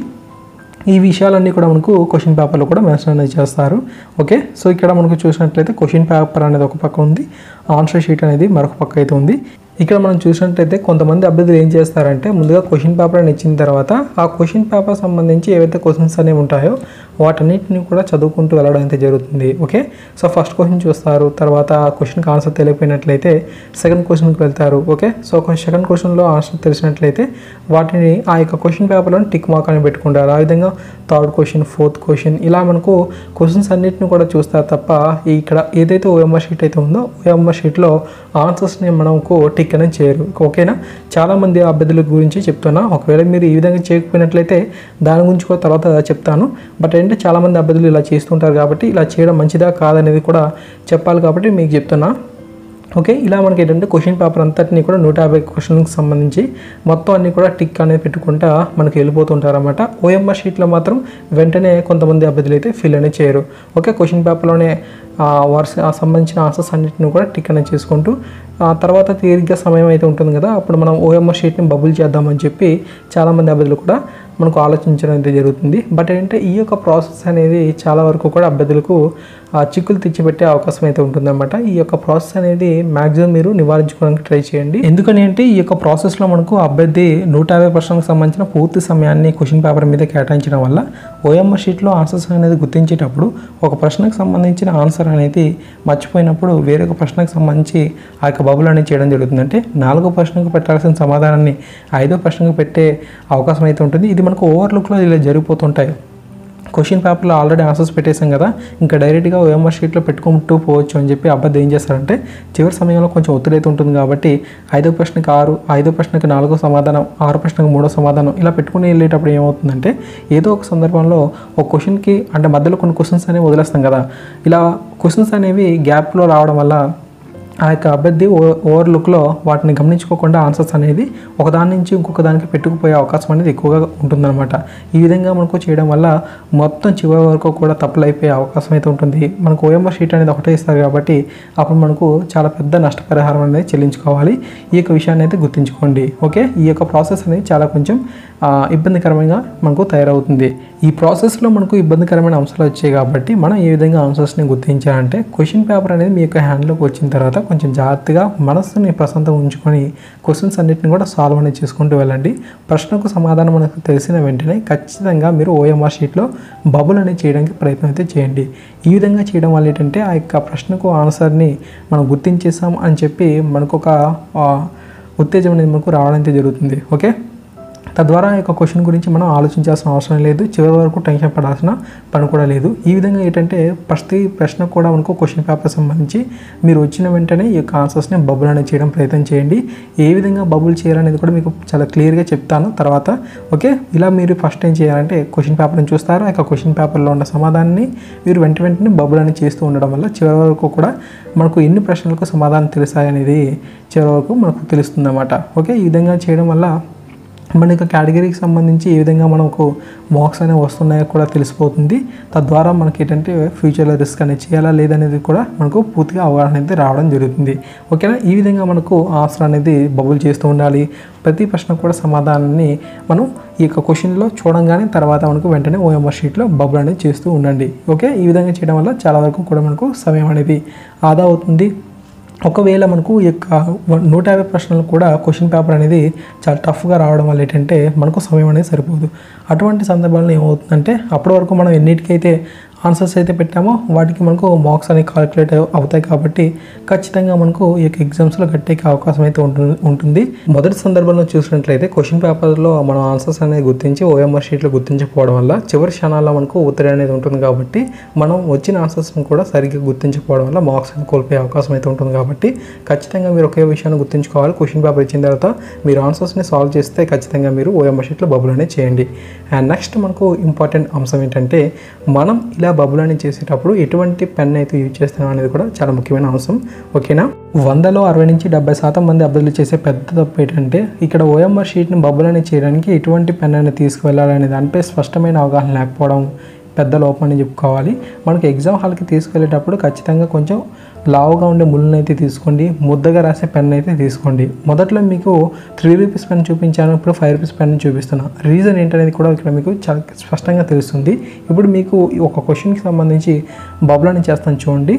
ఈ విషయాలన్నీ కూడా మనకు క్వశ్చన్ పేపర్లో కూడా మెన్షన్ అనేది చేస్తారు. ఓకే, సో ఇక్కడ మనకు చూసినట్లయితే క్వశ్చన్ పేపర్ అనేది ఒక పక్క ఉంది, ఆన్సర్ షీట్ అనేది మరొక పక్క అయితే ఉంది. ఇక్కడ మనం చూసినట్లయితే కొంతమంది అభ్యర్థులు ఏం చేస్తారంటే ముందుగా క్వశ్చన్ పేపర్ అని ఇచ్చిన తర్వాత ఆ క్వశ్చన్ పేపర్ సంబంధించి ఏవైతే క్వశ్చన్స్ అనేవి ఉంటాయో వాటన్నిటిని కూడా చదువుకుంటూ వెళ్ళడం అయితే జరుగుతుంది. ఓకే, సో ఫస్ట్ క్వశ్చన్ చూస్తారు, తర్వాత ఆ క్వశ్చన్కి ఆన్సర్ తెలియకపోయినట్లయితే సెకండ్ క్వశ్చన్కి వెళ్తారు. ఓకే, సో సెకండ్ క్వశ్చన్లో ఆన్సర్ తెలిసినట్లయితే వాటిని ఆ యొక్క క్వశ్చన్ పేపర్లో టిక్ మార్క్ అని పెట్టుకుంటారు. ఆ విధంగా థర్డ్ క్వశ్చన్, ఫోర్త్ క్వశ్చన్ ఇలా మనకు క్వశ్చన్స్ అన్నిటిని కూడా చూస్తారు తప్ప ఇక్కడ ఏదైతే ఓఎంఆర్ షీట్ అయితే ఉందో ఓఎంఆర్ షీట్లో ఆన్సర్స్ని మనకు టిక్ అనేది చేయరు. ఓకేనా, చాలామంది అభ్యర్థుల గురించి చెప్తున్నా. ఒకవేళ మీరు ఈ విధంగా చేయకపోయినట్లయితే దాని గురించి కూడా తర్వాత చెప్తాను. బట్ ఏంటంటే చాలామంది అభ్యర్థులు ఇలా చేస్తుంటారు కాబట్టి ఇలా చేయడం మంచిదా కాదనేది కూడా చెప్పాలి కాబట్టి మీకు చెప్తున్నా. ఓకే, ఇలా మనకి ఏంటంటే క్వశ్చన్ పేపర్ అంతటినీ కూడా నూట యాభై క్వశ్చన్కి సంబంధించి మొత్తం అన్నీ కూడా టిక్ అనేది పెట్టుకుంటా మనకి వెళ్ళిపోతుంటారు అన్నమాట. ఓఎంఆర్ షీట్లో మాత్రం వెంటనే కొంతమంది అభ్యర్థులు అయితే ఫిల్ అనేది చేయరు. ఓకే, క్వశ్చన్ పేపర్లోనే వరుస సంబంధించిన ఆన్సర్స్ అన్నింటిని కూడా టిక్ అనేది చేసుకుంటూ తర్వాత తీరిగ్గా సమయం అయితే ఉంటుంది కదా, అప్పుడు మనం ఓఎంఆర్ షీట్ని బబుల్ చేద్దామని చెప్పి చాలామంది అభ్యర్థులు కూడా మనకు ఆలోచించడం అయితే జరుగుతుంది. బట్ ఏంటంటే ఈ యొక్క ప్రాసెస్ అనేది చాలా వరకు కూడా అభ్యర్థులకు చిక్కులు తెచ్చిపెట్టే అవకాశం అయితే ఉంటుందన్నమాట. ఈ యొక్క ప్రాసెస్ అనేది మ్యాక్సిమం మీరు నివారించుకోవడానికి ట్రై చేయండి. ఎందుకని అంటే ఈ యొక్క ప్రాసెస్లో మనకు అభ్యర్థి నూట యాభై ప్రశ్నలకు సంబంధించిన పూర్తి సమయాన్ని క్వశ్చన్ పేపర్ మీద కేటాయించడం వల్ల ఓఎంఆర్ షీట్లో ఆన్సర్స్ అనేది గుర్తించేటప్పుడు ఒక ప్రశ్నకు సంబంధించిన ఆన్సర్ అనేది మర్చిపోయినప్పుడు వేరొక ప్రశ్నకు సంబంధించి ఆ యొక్క బబుల్ అనేది చేయడం జరుగుతుంది. అంటే నాలుగో ప్రశ్నకు పెట్టాల్సిన సమాధానాన్ని ఐదో ప్రశ్నకు పెట్టే అవకాశం అయితే ఉంటుంది. ఇది మనకు ఓవర్లుక్లో ఇలా జరిగిపోతుంటాయి. క్వశ్చన్ పేపర్లో ఆల్రెడీ ఆన్సర్స్ పెట్టేసాం కదా, ఇంకా డైరెక్ట్గా ఓఎంఆర్ షీట్లో పెట్టుకుంటూ పోవచ్చు అని చెప్పి అబ్బాయి ఏం చేస్తారంటే చివరి సమయంలో కొంచెం ఒత్తిడి అయితే ఉంటుంది కాబట్టి ఐదో ప్రశ్నకి ఆరు, ఐదో ప్రశ్నకి నాలుగో సమాధానం, ఆరో ప్రశ్నకి మూడో సమాధానం ఇలా పెట్టుకుని వెళ్ళేటప్పుడు ఏమవుతుందంటే ఏదో ఒక సందర్భంలో ఒక క్వశ్చన్కి అంటే మధ్యలో కొన్ని క్వశ్చన్స్ అనేవి వదిలేస్తాం కదా, ఇలా క్వశ్చన్స్ అనేవి గ్యాప్లో రావడం వల్ల ఆ యొక్క అభ్యర్థి ఓ ఓవర్లుక్లో వాటిని గమనించుకోకుండా ఆన్సర్స్ అనేది ఒకదాని నుంచి ఇంకొక దానికి పెట్టుకుపోయే అవకాశం అనేది ఎక్కువగా ఉంటుందన్నమాట. ఈ విధంగా మనకు చేయడం వల్ల మొత్తం చివరి వరకు కూడా తప్పులు అయిపోయే అవకాశం అయితే ఉంటుంది. మనకు ఓఎంఆర్ షీట్ అనేది ఒకటే ఇస్తారు కాబట్టి అప్పుడు మనకు చాలా పెద్ద నష్టపరిహారం అనేది చెల్లించుకోవాలి. ఈ యొక్క విషయాన్ని అయితే గుర్తుంచుకోండి. ఓకే, ఈ యొక్క ప్రాసెస్ అనేది చాలా కొంచెం ఇబ్బందికరంగా మనకు తయారవుతుంది. ఈ ప్రాసెస్లో మనకు ఇబ్బందికరమైన అంశాలు వచ్చాయి కాబట్టి మనం ఏ విధంగా ఆన్సర్స్ని గుర్తించాలంటే క్వశ్చన్ పేపర్ అనేది మీ యొక్క హ్యాండ్లోకి వచ్చిన తర్వాత కొంచెం జాగ్రత్తగా మనస్సుని ప్రశాంతంగా ఉంచుకొని క్వశ్చన్స్ అన్నిటిని కూడా సాల్వ్ అనేది చేసుకుంటూ వెళ్ళండి. ప్రశ్నకు సమాధానం మనకు తెలిసిన వెంటనే ఖచ్చితంగా మీరు ఓఎంఆర్ షీట్లో బబుల్ అనేది చేయడానికి ప్రయత్నం అయితే చేయండి. ఈ విధంగా చేయడం వల్ల ఏంటంటే ఆ యొక్క ప్రశ్నకు ఆన్సర్ని మనం గుర్తించేసాం అని చెప్పి మనకు ఒక ఉత్తేజం అనేది మనకు రావడం అయితే జరుగుతుంది. ఓకే, తద్వారా ఈ యొక్క క్వశ్చన్ గురించి మనం ఆలోచించాల్సిన అవసరం లేదు, చివరి వరకు టెన్షన్ పడాల్సిన పని కూడా లేదు. ఈ విధంగా ఏంటంటే ప్రతి ప్రశ్నకు కూడా మనకు క్వశ్చన్ పేపర్ సంబంధించి మీరు వచ్చిన వెంటనే ఈ యొక్క ఆన్సర్స్ని బబుల్ అనేది చేయడం ప్రయత్నం చేయండి. ఏ విధంగా బబుల్ చేయాలనేది కూడా మీకు చాలా క్లియర్గా చెప్తాను తర్వాత. ఓకే, ఇలా మీరు ఫస్ట్ ఏం చేయాలంటే క్వశ్చన్ పేపర్ని చూస్తారు, ఆ యొక్క క్వశ్చన్ పేపర్లో ఉన్న సమాధానాన్ని మీరు వెంట వెంటనే బబుల్ అనేది చేస్తూ ఉండడం వల్ల చివరి వరకు కూడా మనకు ఎన్ని ప్రశ్నలకు సమాధానం తెలుస్తాయనేది చివరి వరకు మనకు తెలుస్తుంది అన్నమాట. ఓకే, ఈ విధంగా చేయడం వల్ల మన యొక్క కేటగిరీకి సంబంధించి ఏ విధంగా మనకు మార్క్స్ అనేవి వస్తున్నాయో కూడా తెలిసిపోతుంది. తద్వారా మనకి ఏంటంటే ఫ్యూచర్లో రిస్క్ అనేది చేయాలా లేదనేది కూడా మనకు పూర్తిగా అవగాహన అయితే రావడం జరుగుతుంది. ఓకేనా, ఈ విధంగా మనకు ఆన్సర్ అనేది బబుల్ చేస్తూ ఉండాలి. ప్రతి ప్రశ్న కూడా సమాధానాన్ని మనం ఈ యొక్క క్వశ్చన్లో చూడంగానే తర్వాత మనకు వెంటనే ఓఎంఆర్ షీట్లో బబుల్ అనేది చేస్తూ ఉండండి. ఓకే, ఈ విధంగా చేయడం వల్ల చాలా వరకు కూడా మనకు సమయం అనేది ఆదా అవుతుంది. ఒకవేళ మనకు ఈ యొక్క నూట యాభై ప్రశ్నలు కూడా క్వశ్చన్ పేపర్ అనేది చాలా టఫ్గా రావడం వల్ల ఏంటంటే మనకు సమయం అనేది సరిపోదు. అటువంటి సందర్భాల్లో ఏమవుతుందంటే అప్పటి వరకు మనం ఎన్నిటికైతే ఆన్సర్స్ అయితే పెట్టామో వాటికి మనకు మార్క్స్ అనేవి కాలిక్యులేట్ అవుతాయి. కాబట్టి ఖచ్చితంగా మనకు ఈ యొక్క ఎగ్జామ్స్లో గట్టేకే అవకాశం అయితే ఉంటుంది ఉంటుంది మొదటి సందర్భంలో చూసినట్లయితే క్వశ్చన్ పేపర్లో మనం ఆన్సర్స్ అనేది గుర్తించి ఓఎంఆర్ షీట్లో గుర్తించకపోవడం వల్ల చివరి క్షణాల్లో మనకు ఒత్తిడి అనేది ఉంటుంది. కాబట్టి మనం వచ్చిన ఆన్సర్స్ని కూడా సరిగ్గా గుర్తించకపోవడం వల్ల మార్క్స్ అనేది కోల్పోయే అవకాశం అయితే ఉంటుంది. కాబట్టి ఖచ్చితంగా మీరు ఒకే విషయాన్ని గుర్తుంచుకోవాలి. క్వశ్చన్ పేపర్ ఇచ్చిన తర్వాత మీరు ఆన్సర్స్ని సాల్వ్ చేస్తే ఖచ్చితంగా మీరు ఓఎంఆర్ షీట్లో బబుల్ అనేది చేయండి. అండ్ నెక్స్ట్ మనకు ఇంపార్టెంట్ అంశం ఏంటంటే మనం ఇలా బబుల్ అనేది చేసేటప్పుడు ఎటువంటి పెన్ అయితే యూజ్ చేస్తున్నాం అనేది కూడా చాలా ముఖ్యమైన అంశం. ఓకేనా, వందలో అరవై నుంచి డెబ్బై శాతం మంది అభ్యర్థులు చేసే పెద్ద తప్పు ఏంటంటే ఇక్కడ ఓఎంఆర్ షీట్ని బబుల్ అనేది చేయడానికి ఎటువంటి పెన్ అనేది తీసుకువెళ్ళాలనే దానిపై స్పష్టమైన అవగాహన లేకపోవడం పెద్ద లోపం అని చెప్పుకోవాలి. మనకి ఎగ్జామ్ హాల్కి తీసుకెళ్ళేటప్పుడు ఖచ్చితంగా కొంచెం లావుగా ఉండే ముళ్ళని అయితే తీసుకోండి, ముద్దగా రాసే పెన్ అయితే తీసుకోండి. మొదట్లో మీకు త్రీ రూపీస్ పెన్ చూపించాను, ఇప్పుడు ఫైవ్ రూపీస్ పెన్ చూపిస్తున్నాను. రీజన్ ఏంటనేది కూడా ఇక్కడ మీకు చాలా స్పష్టంగా తెలుస్తుంది. ఇప్పుడు మీకు ఒక క్వశ్చన్కి సంబంధించి బబుల్ అని చేస్తాను చూడండి.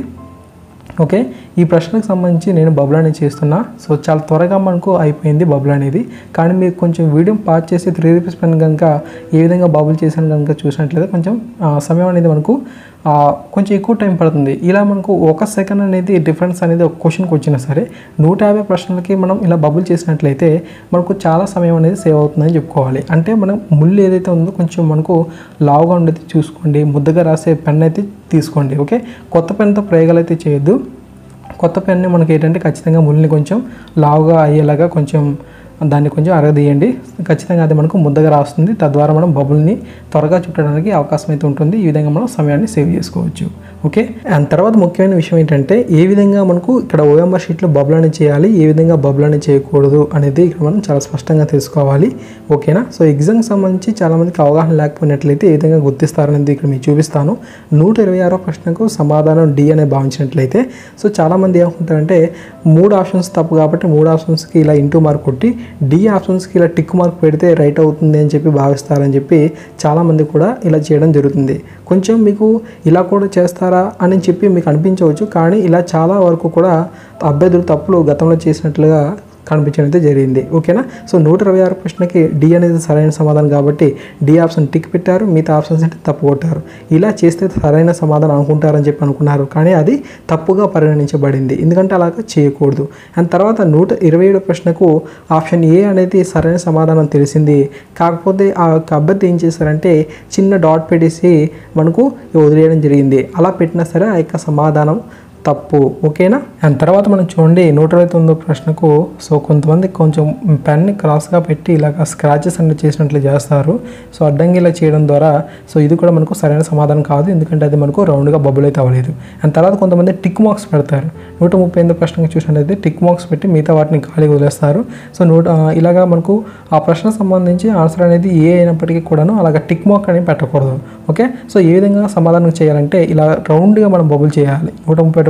ఓకే, ఈ ప్రశ్నకు సంబంధించి నేను బబుల్ అనేది చేస్తున్నా. సో చాలా త్వరగా మనకు అయిపోయింది బబుల్ అనేది. కానీ మీకు కొంచెం వీడియో పాజ్ చేసి త్రీ రూపీస్ పెన్ కనుక ఏ విధంగా బబుల్ చేశాను కనుక చూసినట్లయితే కొంచెం సమయం అనేది మనకు కొంచెం ఎక్కువ టైం పడుతుంది. ఇలా మనకు ఒక సెకండ్ అనేది డిఫరెన్స్ అనేది ఒక క్వశ్చన్కి వచ్చినా సరే నూట యాభై ప్రశ్నలకి మనం ఇలా బబుల్ చేసినట్లయితే మనకు చాలా సమయం అనేది సేవ్ అవుతుందని చెప్పుకోవాలి. అంటే మనం ముళ్ళు ఏదైతే ఉందో కొంచెం మనకు లావుగా ఉండేది చూసుకోండి, ముద్దగా రాసే పెన్ అయితే తీసుకోండి. ఓకే, కొత్త పెన్తో ప్రయోగాలు అయితే చేయొద్దు. కొత్త పెన్ని మనకి ఏంటంటే ఖచ్చితంగా ముళ్ళని కొంచెం లావుగా అయ్యేలాగా కొంచెం దాన్ని కొంచెం అరగదీయండి. ఖచ్చితంగా అది మనకు ముద్దగా రాస్తుంది. తద్వారా మనం బబుల్ని త్వరగా చుట్టడానికి అవకాశం అయితే ఉంటుంది. ఈ విధంగా మనం సమయాన్ని సేవ్ చేసుకోవచ్చు. ఓకే, అండ్ తర్వాత ముఖ్యమైన విషయం ఏంటంటే ఏ విధంగా మనకు ఇక్కడ ఓఎంఆర్ షీట్లో బబుల్ అనేది చేయాలి, ఏ విధంగా బబుల్ అనేది చేయకూడదు అనేది ఇక్కడ మనం చాలా స్పష్టంగా తెలుసుకోవాలి. ఓకేనా, సో ఎగ్జామ్కి సంబంధించి చాలామందికి అవగాహన లేకపోయినట్లయితే ఏ విధంగా గుర్తిస్తారనేది ఇక్కడ మీకు చూపిస్తాను. నూట ఇరవై ఆరో ప్రశ్నకు సమాధానం డి అనే భావించినట్లయితే సో చాలామంది ఏమనుకుంటారంటే మూడు ఆప్షన్స్ తప్పు కాబట్టి మూడు ఆప్షన్స్కి ఇలా ఇంటూ మార్క్ కొట్టి డి ఆప్షన్స్కి ఇలా టిక్ మార్క్ పెడితే రైట్ అవుతుంది అని చెప్పి భావిస్తారని చెప్పి చాలామంది కూడా ఇలా చేయడం జరుగుతుంది. కొంచెం మీకు ఇలా కూడా చేస్తారా అని చెప్పి మీకు అనిపించవచ్చు, కానీ ఇలా చాలా వరకు కూడా అభ్యర్థులు తప్పులు గతంలో చేసినట్లుగా కనిపించడం అయితే జరిగింది. ఓకేనా, సో నూట ఇరవై ఆరు ప్రశ్నకి డి అనేది సరైన సమాధానం కాబట్టి డి ఆప్షన్ టిక్ పెట్టారు, మిగతా ఆప్షన్స్ అంటే తప్పు కొట్టారు. ఇలా చేస్తే సరైన సమాధానం అనుకుంటారని చెప్పి అనుకున్నారు, కానీ అది తప్పుగా పరిగణించబడింది. ఎందుకంటే అలాగా చేయకూడదు. అండ్ తర్వాత నూట ఇరవై ఏడు ప్రశ్నకు ఆప్షన్ ఏ అనేది సరైన సమాధానం తెలిసింది. కాకపోతే ఆ యొక్క అభ్యర్థి ఏం చేశారంటే చిన్న డాట్ పెట్టేసి మనకు వదిలేయడం జరిగింది. అలా పెట్టినా సరే ఆ యొక్క సమాధానం తప్పు. ఓకేనా, అండ్ తర్వాత మనం చూడండి నూట ఇరవై తొమ్మిదో ప్రశ్నకు సో కొంతమంది కొంచెం పెన్ని క్రాస్గా పెట్టి ఇలాగ స్క్రాచెస్ అనేది చేసినట్లు చేస్తారు. సో అడ్డంగా ఇలా చేయడం ద్వారా సో ఇది కూడా మనకు సరైన సమాధానం కాదు, ఎందుకంటే అది మనకు రౌండ్గా బబుల్ అయితే అవ్వలేదు. అండ్ తర్వాత కొంతమంది టిక్ మార్క్స్ పెడతారు. నూట ముప్పై ఎనిమిదో ప్రశ్నకు చూసినట్లయితే టిక్ మార్క్స్ పెట్టి మిగతా వాటిని ఖాళీగా వదిలేస్తారు. సో నూట ఇలాగా మనకు ఆ ప్రశ్న సంబంధించి ఆన్సర్ అనేది ఏ అయినప్పటికీ కూడాను అలాగ టిక్ మార్క్ అనేది పెట్టకూడదు. ఓకే, సో ఏ విధంగా సమాధానం చేయాలంటే ఇలా రౌండ్గా మనం బబుల్ చేయాలి. నూట ముప్పై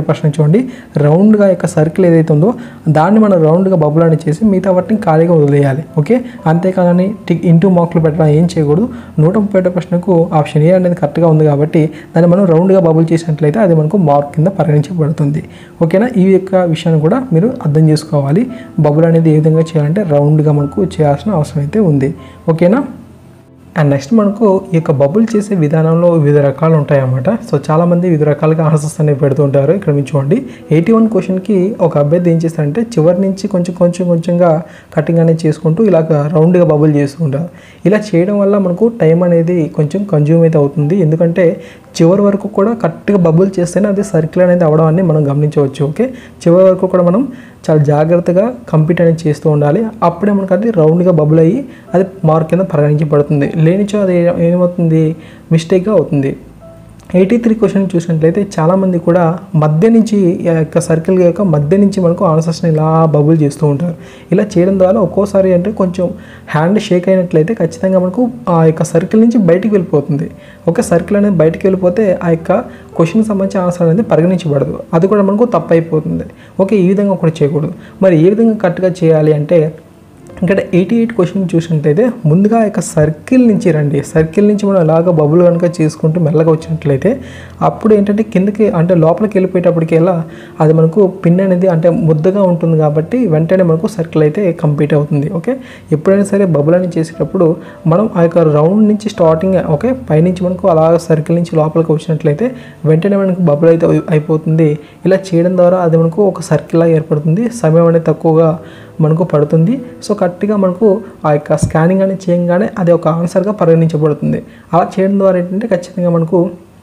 ప్రశ్న చూడండి, రౌండ్గా యొక్క సర్కిల్ ఏదైతే ఉందో దాన్ని మనం రౌండ్గా బబుల్ అని చేసి మిగతా వాటిని ఖాళీగా వదిలేయాలి. ఓకే, అంతేకాదని టిక్ ఇంటూ మార్కులు పెట్టడం ఏం చేయకూడదు. నూట ముప్పై ఒకటో ప్రశ్నకు ఆప్షన్ ఏ అనేది కరెక్ట్గా ఉంది కాబట్టి దాన్ని మనం రౌండ్గా బబుల్ చేసినట్లయితే అది మనకు మార్క్ కింద పరిగణించబడుతుంది. ఓకేనా, ఈ యొక్క విషయాన్ని కూడా మీరు అర్థం చేసుకోవాలి. బబుల్ అనేది ఏ విధంగా చేయాలంటే రౌండ్గా మనకు చేయాల్సిన అవసరం అయితే ఉంది. ఓకేనా, అండ్ నెక్స్ట్ మనకు ఈ యొక్క బబుల్ చేసే విధానంలో వివిధ రకాలు ఉంటాయన్నమాట. సో చాలామంది వివిధ రకాలుగా ఆన్సర్స్ అనేవి పెడుతుంటారు. ఇక్కడ మీరు చూడండి, ఎయిటీ వన్ క్వశ్చన్కి ఒక అభ్యర్థి ఏం చేస్తారంటే చివరి నుంచి కొంచెం కొంచెం కొంచెంగా కటింగ్ అనేది చేసుకుంటూ ఇలాగ రౌండ్గా బబుల్ చేస్తుంటారు. ఇలా చేయడం వల్ల మనకు టైం అనేది కొంచెం కన్జ్యూమ్ అయితే అవుతుంది. ఎందుకంటే చివరి వరకు కూడా కరెక్ట్గా బబుల్ చేస్తేనే అది సర్కిల్ అనేది అవడం అని మనం గమనించవచ్చు. ఓకే, చివరి వరకు కూడా మనం చాలా జాగ్రత్తగా కంప్లీట్ అనేది చేస్తూ ఉండాలి. అప్పుడే మనకు అది రౌండ్గా బబుల్ అయ్యి అది మార్క్ కింద పరిగణించబడుతుంది. లేనిచో అది ఏమవుతుంది, మిస్టేక్గా అవుతుంది. ఎయిటీ త్రీ క్వశ్చన్ చూసినట్లయితే చాలామంది కూడా మధ్య నుంచి యొక్క సర్కిల్ యొక్క మధ్య నుంచి మనకు ఆన్సర్స్ని ఇలా బబుల్ చేస్తూ ఉంటారు. ఇలా చేయడం ద్వారా ఒక్కోసారి అంటే కొంచెం హ్యాండ్ షేక్ అయినట్లయితే ఖచ్చితంగా మనకు ఆ యొక్క సర్కిల్ నుంచి బయటికి వెళ్ళిపోతుంది. ఒక సర్కిల్ అనేది బయటికి వెళ్ళిపోతే ఆ యొక్క క్వశ్చన్కి సంబంధించిన ఆన్సర్ అనేది పరిగణించబడదు. అది కూడా మనకు తప్పు అయిపోతుంది. ఓకే, ఈ విధంగా కూడా చేయకూడదు. మరి ఏ విధంగా కరెక్ట్గా చేయాలి అంటే ఇక్కడ ఎయిటీ ఎయిట్ క్వశ్చన్ చూసినట్లయితే ముందుగా యొక్క సర్కిల్ నుంచి రండి. సర్కిల్ నుంచి మనం అలాగా బబుల్ కనుక చేసుకుంటూ మెల్లగా వచ్చినట్లయితే అప్పుడు ఏంటంటే కిందకి అంటే లోపలికి వెళ్ళిపోయేటప్పటికి ఎలా అది మనకు పిన్ అనేది అంటే ముద్దగా ఉంటుంది కాబట్టి వెంటనే మనకు సర్కిల్ అయితే కంప్లీట్ అవుతుంది. ఓకే, ఎప్పుడైనా సరే బబుల్ అని చేసేటప్పుడు మనం ఆ యొక్క రౌండ్ నుంచి స్టార్టింగ్ ఓకే పైనుంచి మనకు అలా సర్కిల్ నుంచి లోపలికి వచ్చినట్లయితే వెంటనే మనకు బబుల్ అయితే అయిపోతుంది. ఇలా చేయడం ద్వారా అది మనకు ఒక సర్కిల్లా ఏర్పడుతుంది. సమయం అనేది తక్కువగా మనకు పడుతుంది. సో కరెక్ట్గా మనకు ఆ యొక్క స్కానింగ్ అనేది చేయగానే అది ఒక ఆన్సర్గా పరిగణించబడుతుంది. అలా చేయడం ద్వారా ఏంటంటే ఖచ్చితంగా మనకు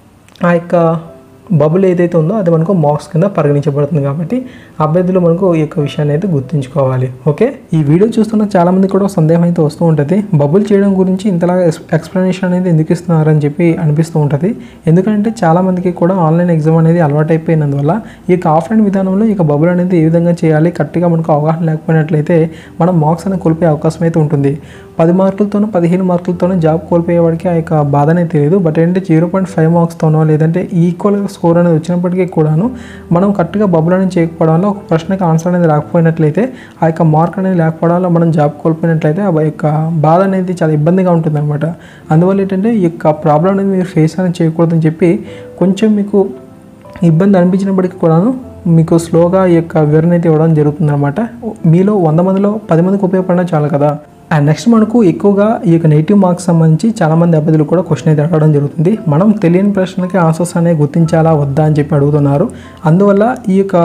ఆ యొక్క బబుల్ ఏదైతే ఉందో అది మనకు మార్క్స్ కింద పరిగణించబడుతుంది. కాబట్టి అభ్యర్థులు మనకు ఈ యొక్క విషయాన్ని అయితే గుర్తుంచుకోవాలి. ఓకే, ఈ వీడియో చూస్తున్న చాలామంది కూడా సందేహం అయితే వస్తూ ఉంటుంది, బబుల్ చేయడం గురించి ఇంతలాగా ఎక్స్ప్లెనేషన్ అనేది ఎందుకు ఇస్తున్నారని చెప్పి అనిపిస్తూ ఉంటుంది. ఎందుకంటే చాలామందికి కూడా ఆన్లైన్ ఎగ్జామ్ అనేది అలవాటు అయిపోయినందువల్ల ఈ యొక్క ఆఫ్లైన్ విధానంలో ఈ యొక్క బబుల్ అనేది ఏ విధంగా చేయాలి కరెక్ట్గా మనకు అవగాహన లేకపోయినట్లయితే మనం మార్క్స్ అనేది కోల్పోయే అవకాశం అయితే ఉంటుంది. పది మార్కులతోనూ పదిహేను మార్కులతోనూ జాబ్ కోల్పోయేవాడికి ఆ యొక్క బాధ అనేది తెలియదు. బట్ ఏంటంటే జీరో పాయింట్ ఫైవ్ మార్క్స్తోనో లేదంటే ఈక్వల్ స్కోర్ అనేది వచ్చినప్పటికీ కూడాను మనం కరెక్ట్గా బబుల్ అనేది చేయకపోవడం వల్ల ఒక ప్రశ్నకి ఆన్సర్ అనేది రాకపోయినట్లయితే ఆ యొక్క మార్క్ అనేది లేకపోవడం వల్ల మనం జాబ్ కోల్పోయినట్లయితే ఆ యొక్క బాధ అనేది చాలా ఇబ్బందిగా ఉంటుంది అనమాట. అందువల్ల ఏంటంటే ఈ యొక్క ప్రాబ్లం అనేది మీరు ఫేస్ అనేది చేయకూడదని చెప్పి కొంచెం మీకు ఇబ్బంది అనిపించినప్పటికీ కూడాను మీకు స్లోగా ఈ యొక్క వివరణ అయితే ఇవ్వడం జరుగుతుంది అనమాట. మీలో వంద మందిలో పది మందికి ఉపయోగపడినా చాలు కదా. అండ్ నెక్స్ట్ మనకు ఎక్కువగా ఈ యొక్క నెగిటివ్ మార్క్స్ సంబంధించి చాలామంది అభ్యర్థులు కూడా క్వశ్చన్ అయితే అడగడం జరుగుతుంది. మనం తెలియని ప్రశ్నలకి ఆన్సర్స్ అనేవి గుర్తించాలా వద్దా అని చెప్పి అడుగుతున్నారు. అందువల్ల ఈ యొక్క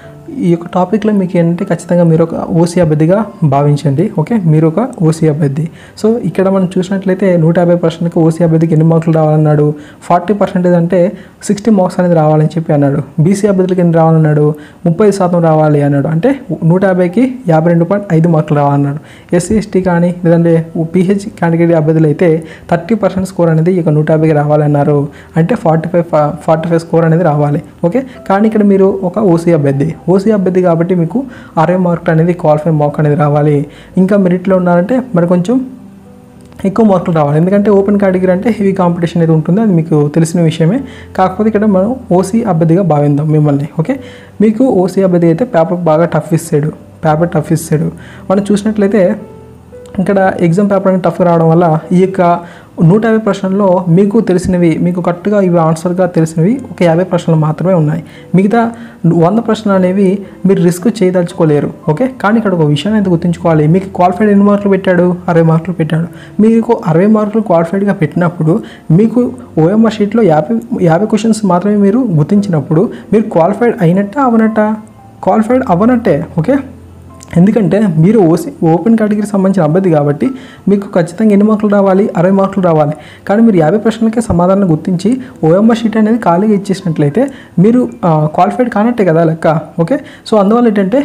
ఈ యొక్క టాపిక్లో మీకు ఏంటంటే ఖచ్చితంగా మీరు ఒక ఓసీ అభ్యర్థిగా భావించండి. ఓకే, మీరు ఒక ఓసీ అభ్యర్థి. సో ఇక్కడ మనం చూసినట్లయితే నూట యాభై పర్సెంట్కి ఓసీ అభ్యర్థికి ఎన్ని మార్కులు రావాలన్నాడు, ఫార్టీ పర్సెంటేజ్ అంటే సిక్స్టీ మార్క్స్ అనేది రావాలని చెప్పి అన్నాడు. బీసీ అభ్యర్థులకి ఎన్ని రావాలన్నాడు, ముప్పై శాతం రావాలి అన్నాడు. అంటే నూట యాభైకి యాభై రెండు పాయింట్ ఐదు మార్కులు రావాలన్నాడు. ఎస్సీ ఎస్టీ కానీ లేదంటే పీహెచ్ కేటగిరీ అభ్యర్థులు అయితే థర్టీ పర్సెంట్ స్కోర్ అనేది ఇక నూట యాభైకి రావాలన్నారు. అంటే forty five forty five score అనేది రావాలి. ఓకే, కానీ ఇక్కడ మీరు ఒక ఓసీ అభ్యర్థి ఓసీ అభ్యర్థి కాబట్టి మీకు అరవై మార్కులు అనేది క్వాలిఫై మార్క్ అనేది రావాలి. ఇంకా మెరిట్లో ఉన్నారంటే మరి కొంచెం ఎక్కువ మార్కులు రావాలి. ఎందుకంటే ఓపెన్ కేటగిరీ అంటే హెవీ కాంపిటీషన్ అయితే ఉంటుంది, అది మీకు తెలిసిన విషయమే. కాకపోతే ఇక్కడ మనం ఓసీ అభ్యర్థిగా భావిద్దాం మిమ్మల్ని. ఓకే, మీకు ఓసీ అభ్యర్థి అయితే పేపర్ బాగా టఫ్ ఇస్తాడు పేపర్ టఫ్ ఇస్తాడు మనం చూసినట్లయితే ఇక్కడ ఎగ్జామ్ పేపర్ అనేది టఫ్గా రావడం వల్ల ఈ యొక్క నూట యాభై ప్రశ్నల్లో మీకు తెలిసినవి మీకు కరెక్ట్గా ఇవి ఆన్సర్గా తెలిసినవి ఒక యాభై ప్రశ్నలు మాత్రమే ఉన్నాయి. మిగతా వంద ప్రశ్నలు అనేవి మీరు రిస్క్ చేయదలుచుకోలేరు. ఓకే, కానీ ఇక్కడ ఒక విషయాన్ని అయితే గుర్తుంచుకోవాలి. మీకు క్వాలిఫైడ్ ఎన్ని మార్కులు పెట్టాడు, అరవై మార్కులు పెట్టాడు. మీకు అరవై మార్కులు క్వాలిఫైడ్గా పెట్టినప్పుడు మీకు ఓఎంఆర్ షీట్లో యాభై యాభై క్వశ్చన్స్ మాత్రమే మీరు గుర్తించినప్పుడు మీరు క్వాలిఫైడ్ అయినట్టా అవనట్టా? క్వాలిఫైడ్ అవ్వనట్టే. ఓకే, ఎందుకంటే మీరు ఓసీ ఓపెన్ కేటగిరీకి సంబంధించిన అభ్యర్థి కాబట్టి మీకు ఖచ్చితంగా ఎన్ని మార్కులు రావాలి, అరవై మార్కులు రావాలి. కానీ మీరు యాభై ప్రశ్నలకే సమాధానం గుర్తించి ఓఎంఆర్ షీట్ అనేది ఖాళీగా ఇచ్చేసినట్లయితే మీరు క్వాలిఫైడ్ కానట్టే కదా లెక్క. ఓకే, సో అందువల్ల ఏంటంటే మీకు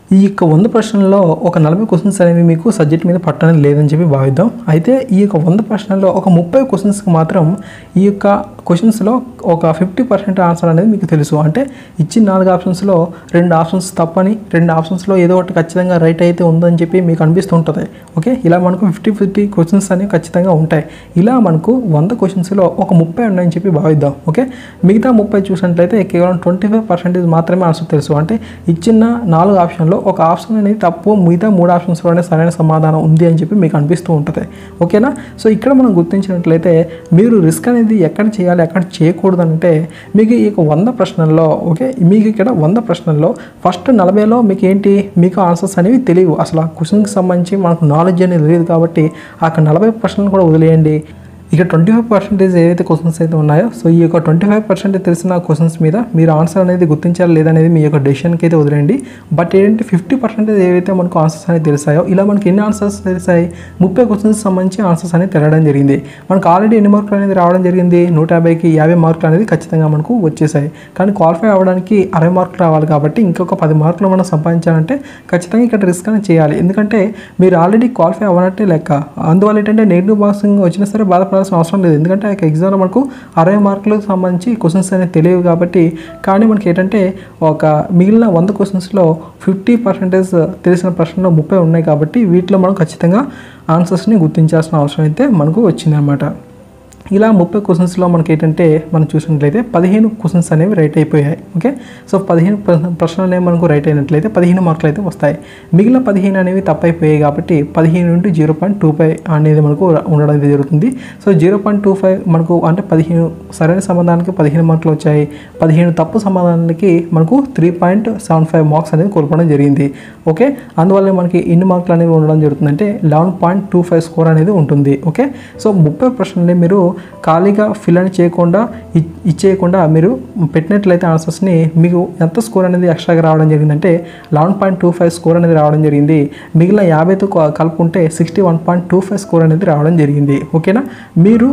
ఈ యొక్క వంద ప్రశ్నల్లో ఒక నలభై క్వశ్చన్స్ అనేవి మీకు సబ్జెక్ట్ మీద పట్టడం లేదని చెప్పి భావిద్దాం. అయితే ఈ యొక్క వంద ప్రశ్నల్లో ఒక ముప్పై క్వశ్చన్స్కి మాత్రం ఈ యొక్క క్వశ్చన్స్లో ఒక ఫిఫ్టీ పర్సెంట్ ఆన్సర్ అనేది మీకు తెలుసు. అంటే ఇచ్చిన నాలుగు ఆప్షన్స్లో రెండు ఆప్షన్స్ తప్పని, రెండు ఆప్షన్స్లో ఏదో ఒకటి ఖచ్చితంగా రైట్ అయితే ఉందని చెప్పి మీకు అనిపిస్తుంటుంది. ఓకే, ఇలా మనకు ఫిఫ్టీ ఫిఫ్టీ క్వశ్చన్స్ అనేవి ఖచ్చితంగా ఉంటాయి. ఇలా మనకు వంద క్వశ్చన్స్లో ఒక ముప్పై ఉన్నాయని చెప్పి భావిద్దాం. ఓకే, మిగతా ముప్పై చూసినట్లయితే కేవలం ట్వంటీ ఫైవ్ పర్సెంటేజ్ మాత్రమే ఆన్సర్ తెలుసు. అంటే ఇచ్చిన నాలుగు ఆప్షన్లో ఒక ఆప్షన్ అనేది తప్పు, మిగతా మూడు ఆప్షన్స్లోనే సరైన సమాధానం ఉంది అని చెప్పి మీకు అనిపిస్తూ ఉంటుంది. ఓకేనా, సో ఇక్కడ మనం గుర్తించినట్లయితే మీరు రిస్క్ అనేది ఎక్కడ చేయాలి, ఎక్కడ చేయకూడదు అంటే మీకు ఈ వంద ప్రశ్నల్లో ఓకే మీకు ఇక్కడ వంద ప్రశ్నల్లో ఫస్ట్ నలభైలో మీకు ఏంటి, మీకు ఆన్సర్స్ అనేవి తెలియవు. అసలు ఆ క్వశ్చన్కి సంబంధించి మనకు నాలెడ్జ్ అనేది తెలియదు కాబట్టి ఆ నలభై ప్రశ్నలు కూడా వదిలేయండి. ఇక ట్వంటీ ఫైవ్ పర్సెంటేజ్ ఏదైతే క్వశ్చన్స్ అయితే ఉన్నాయో, సో ఈ యొక్క ట్వంటీ ఫైవ్ పర్సెంటేజ్ తెలిసిన క్వశ్చన్స్ మీద మీరు ఆన్సర్ అనేది గుర్తించాలి లేదనేది మీ యొక్క డెసిషన్కి అయితే వదిలేండి. బట్ ఏంటంటే ఫిఫ్టీ పర్సెంటేజ్ ఏవైతే మనకు ఆన్సర్స్ అనేది తెలిసాయో, ఇలా మనకి ఎన్ని ఆన్సర్స్ తెలిసాయి, ముప్పై క్వశ్చన్స్ సంబంధించి ఆన్సర్స్ అనేది తెలడం జరిగింది. మనకు ఆల్రెడీ ఎన్ని మార్కులు అనేది రావడం జరిగింది, నూట యాభైకి యాభై మార్కులు అనేది ఖచ్చితంగా మనకు వచ్చేసాయి. కానీ క్వాలిఫై అవ్వడానికి అరవై మార్కులు రావాలి కాబట్టి ఇంకొక పది మార్కులు మనం సంపాదించాలంటే ఖచ్చితంగా ఇక్కడ రిస్క్ అనేది చేయాలి. ఎందుకంటే మీరు ఆల్రెడీ క్వాలిఫై అవ్వనట్టే లెక్క. అందువల్ల ఏంటంటే నెగిటివ్ మార్క్సింగ్ వచ్చినా సరే బాధపడాల్సిన అవసరం లేదు. ఎందుకంటే ఆ ఎగ్జామ్లో మనకు అరవై మార్కులకు సంబంధించి క్వశ్చన్స్ అనేది తెలియవు కాబట్టి. కానీ మనకి ఏంటంటే ఒక మిగిలిన వంద క్వశ్చన్స్లో ఫిఫ్టీ పర్సెంటేజ్ తెలిసిన ప్రశ్నలో ముప్పై ఉన్నాయి కాబట్టి వీటిలో మనం ఖచ్చితంగా ఆన్సర్స్ని గుర్తించాల్సిన అవసరం అయితే మనకు వచ్చిందన్నమాట. ఇలా ముప్పై క్వశ్చన్స్లో మనకి ఏంటంటే మనం చూసినట్లయితే పదిహేను క్వశ్చన్స్ అనేవి రైట్ అయిపోయాయి. ఓకే, సో పదిహేను ప్రశ్నలు అనేవి మనకు రైట్ అయినట్లయితే పదిహేను మార్కులు అయితే వస్తాయి. మిగిలిన పదిహేను అనేవి తప్పైపోయాయి కాబట్టి పదిహేను నుండి జీరో పాయింట్ టూ ఫైవ్ అనేది మనకు ఉండడం జరుగుతుంది. So zero point two five మనకు అంటే పదిహేను సరైన సమాధానానికి పదిహేను మార్కులు వచ్చాయి, పదిహేను తప్పు సమాధానానికి మనకు three point seven five marks అనేది కోల్పోవడం జరిగింది. ఓకే, అందువల్ల మనకి ఎన్ని మార్కులు అనేవి ఉండడం జరుగుతుందంటే eleven point two five score అనేది ఉంటుంది. ఓకే, సో ముప్పై ప్రశ్నల్ని మీరు ఖాళీగా ఫిల్ అని చేయకుండా ఇచ్చేయకుండా మీరు పెట్టినట్లయితే ఆన్సర్స్ని మీకు ఎంత స్కోర్ అనేది ఎక్స్ట్రాగా రావడం జరిగిందంటే eleven point two five score అనేది రావడం జరిగింది. మిగిలిన యాభైతో కలుపుకుంటే sixty one point two five score అనేది రావడం జరిగింది. ఓకేనా, మీరు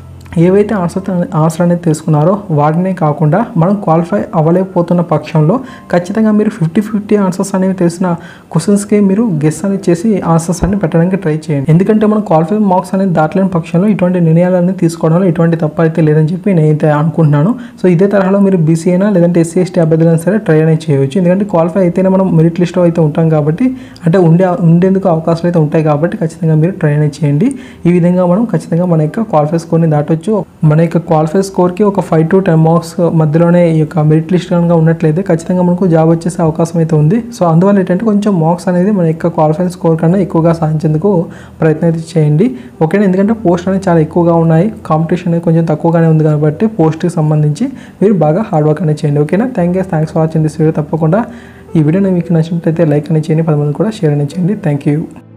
ఏవైతే ఆన్సర్ ఆన్సర్ అనేది తెలుసుకున్నారో వాటినే కాకుండా మనం క్వాలిఫై అవ్వలేకపోతున్న పక్షంలో ఖచ్చితంగా మీరు ఫిఫ్టీ ఫిఫ్టీ ఆన్సర్స్ అనేవి తెలిసిన క్వశ్చన్స్కి మీరు గెస్ అనేది చేసి ఆన్సర్స్ అన్ని పెట్టడానికి ట్రై చేయండి. ఎందుకంటే మనం క్వాలిఫై మార్క్స్ అనేది దాటలేని పక్షంలో ఇటువంటి నిర్ణయాలన్నీ తీసుకోవడంలో ఎటువంటి తప్పు అయితే లేదని చెప్పి నేనైతే అనుకుంటున్నాను. సో ఇదే తరహాలో మీరు బీసీ అయినా లేదంటే ఎస్సీ ఎస్టీ అభ్యర్థులైనా సరే ట్రై అనేది చేయవచ్చు. ఎందుకంటే క్వాలిఫై అయితేనే మనం మెరిట్ లిస్ట్లో అయితే ఉంటాం కాబట్టి, అంటే ఉండే ఉండేందుకు అవకాశాలు అయితే ఉంటాయి కాబట్టి ఖచ్చితంగా మీరు ట్రై అనేది చేయండి. ఈ విధంగా మనం ఖచ్చితంగా మన యొక్క క్వాలిఫై స్కోర్ని దాటవచ్చు. మన యొక్క క్వాలిఫై స్కోర్కి ఒక ఫైవ్ టు టెన్ మార్క్స్ మధ్యలోనే ఈ యొక్క మెరిట్ లిస్ట్ కనుక ఉన్నట్లయితే ఖచ్చితంగా మనకు జాబ్ వచ్చేసే అవకాశం అయితే ఉంది. సో అందువల్ల ఏంటంటే కొంచెం మార్క్స్ అనేది మన యొక్క క్వాలిఫై స్కోర్ కన్నా ఎక్కువగా సాధించేందుకు ప్రయత్నం అయితే చేయండి. ఓకేనా, ఎందుకంటే పోస్ట్ అనేది చాలా ఎక్కువగా ఉన్నాయి, కాంపిటీషన్ అనేది కొంచెం తక్కువగానే ఉంది కాబట్టి పోస్ట్కి సంబంధించి మీరు బాగా హార్డ్ వర్క్ అనేది చేయండి. ఓకేనా, thank you thanks for watching this video. తప్పకుండా ఈ వీడియోని మీకు నచ్చినట్లయితే లైక్ అనేది చేయండి, పది మంది కూడా షేర్ అనేది చేయండి. Thank you.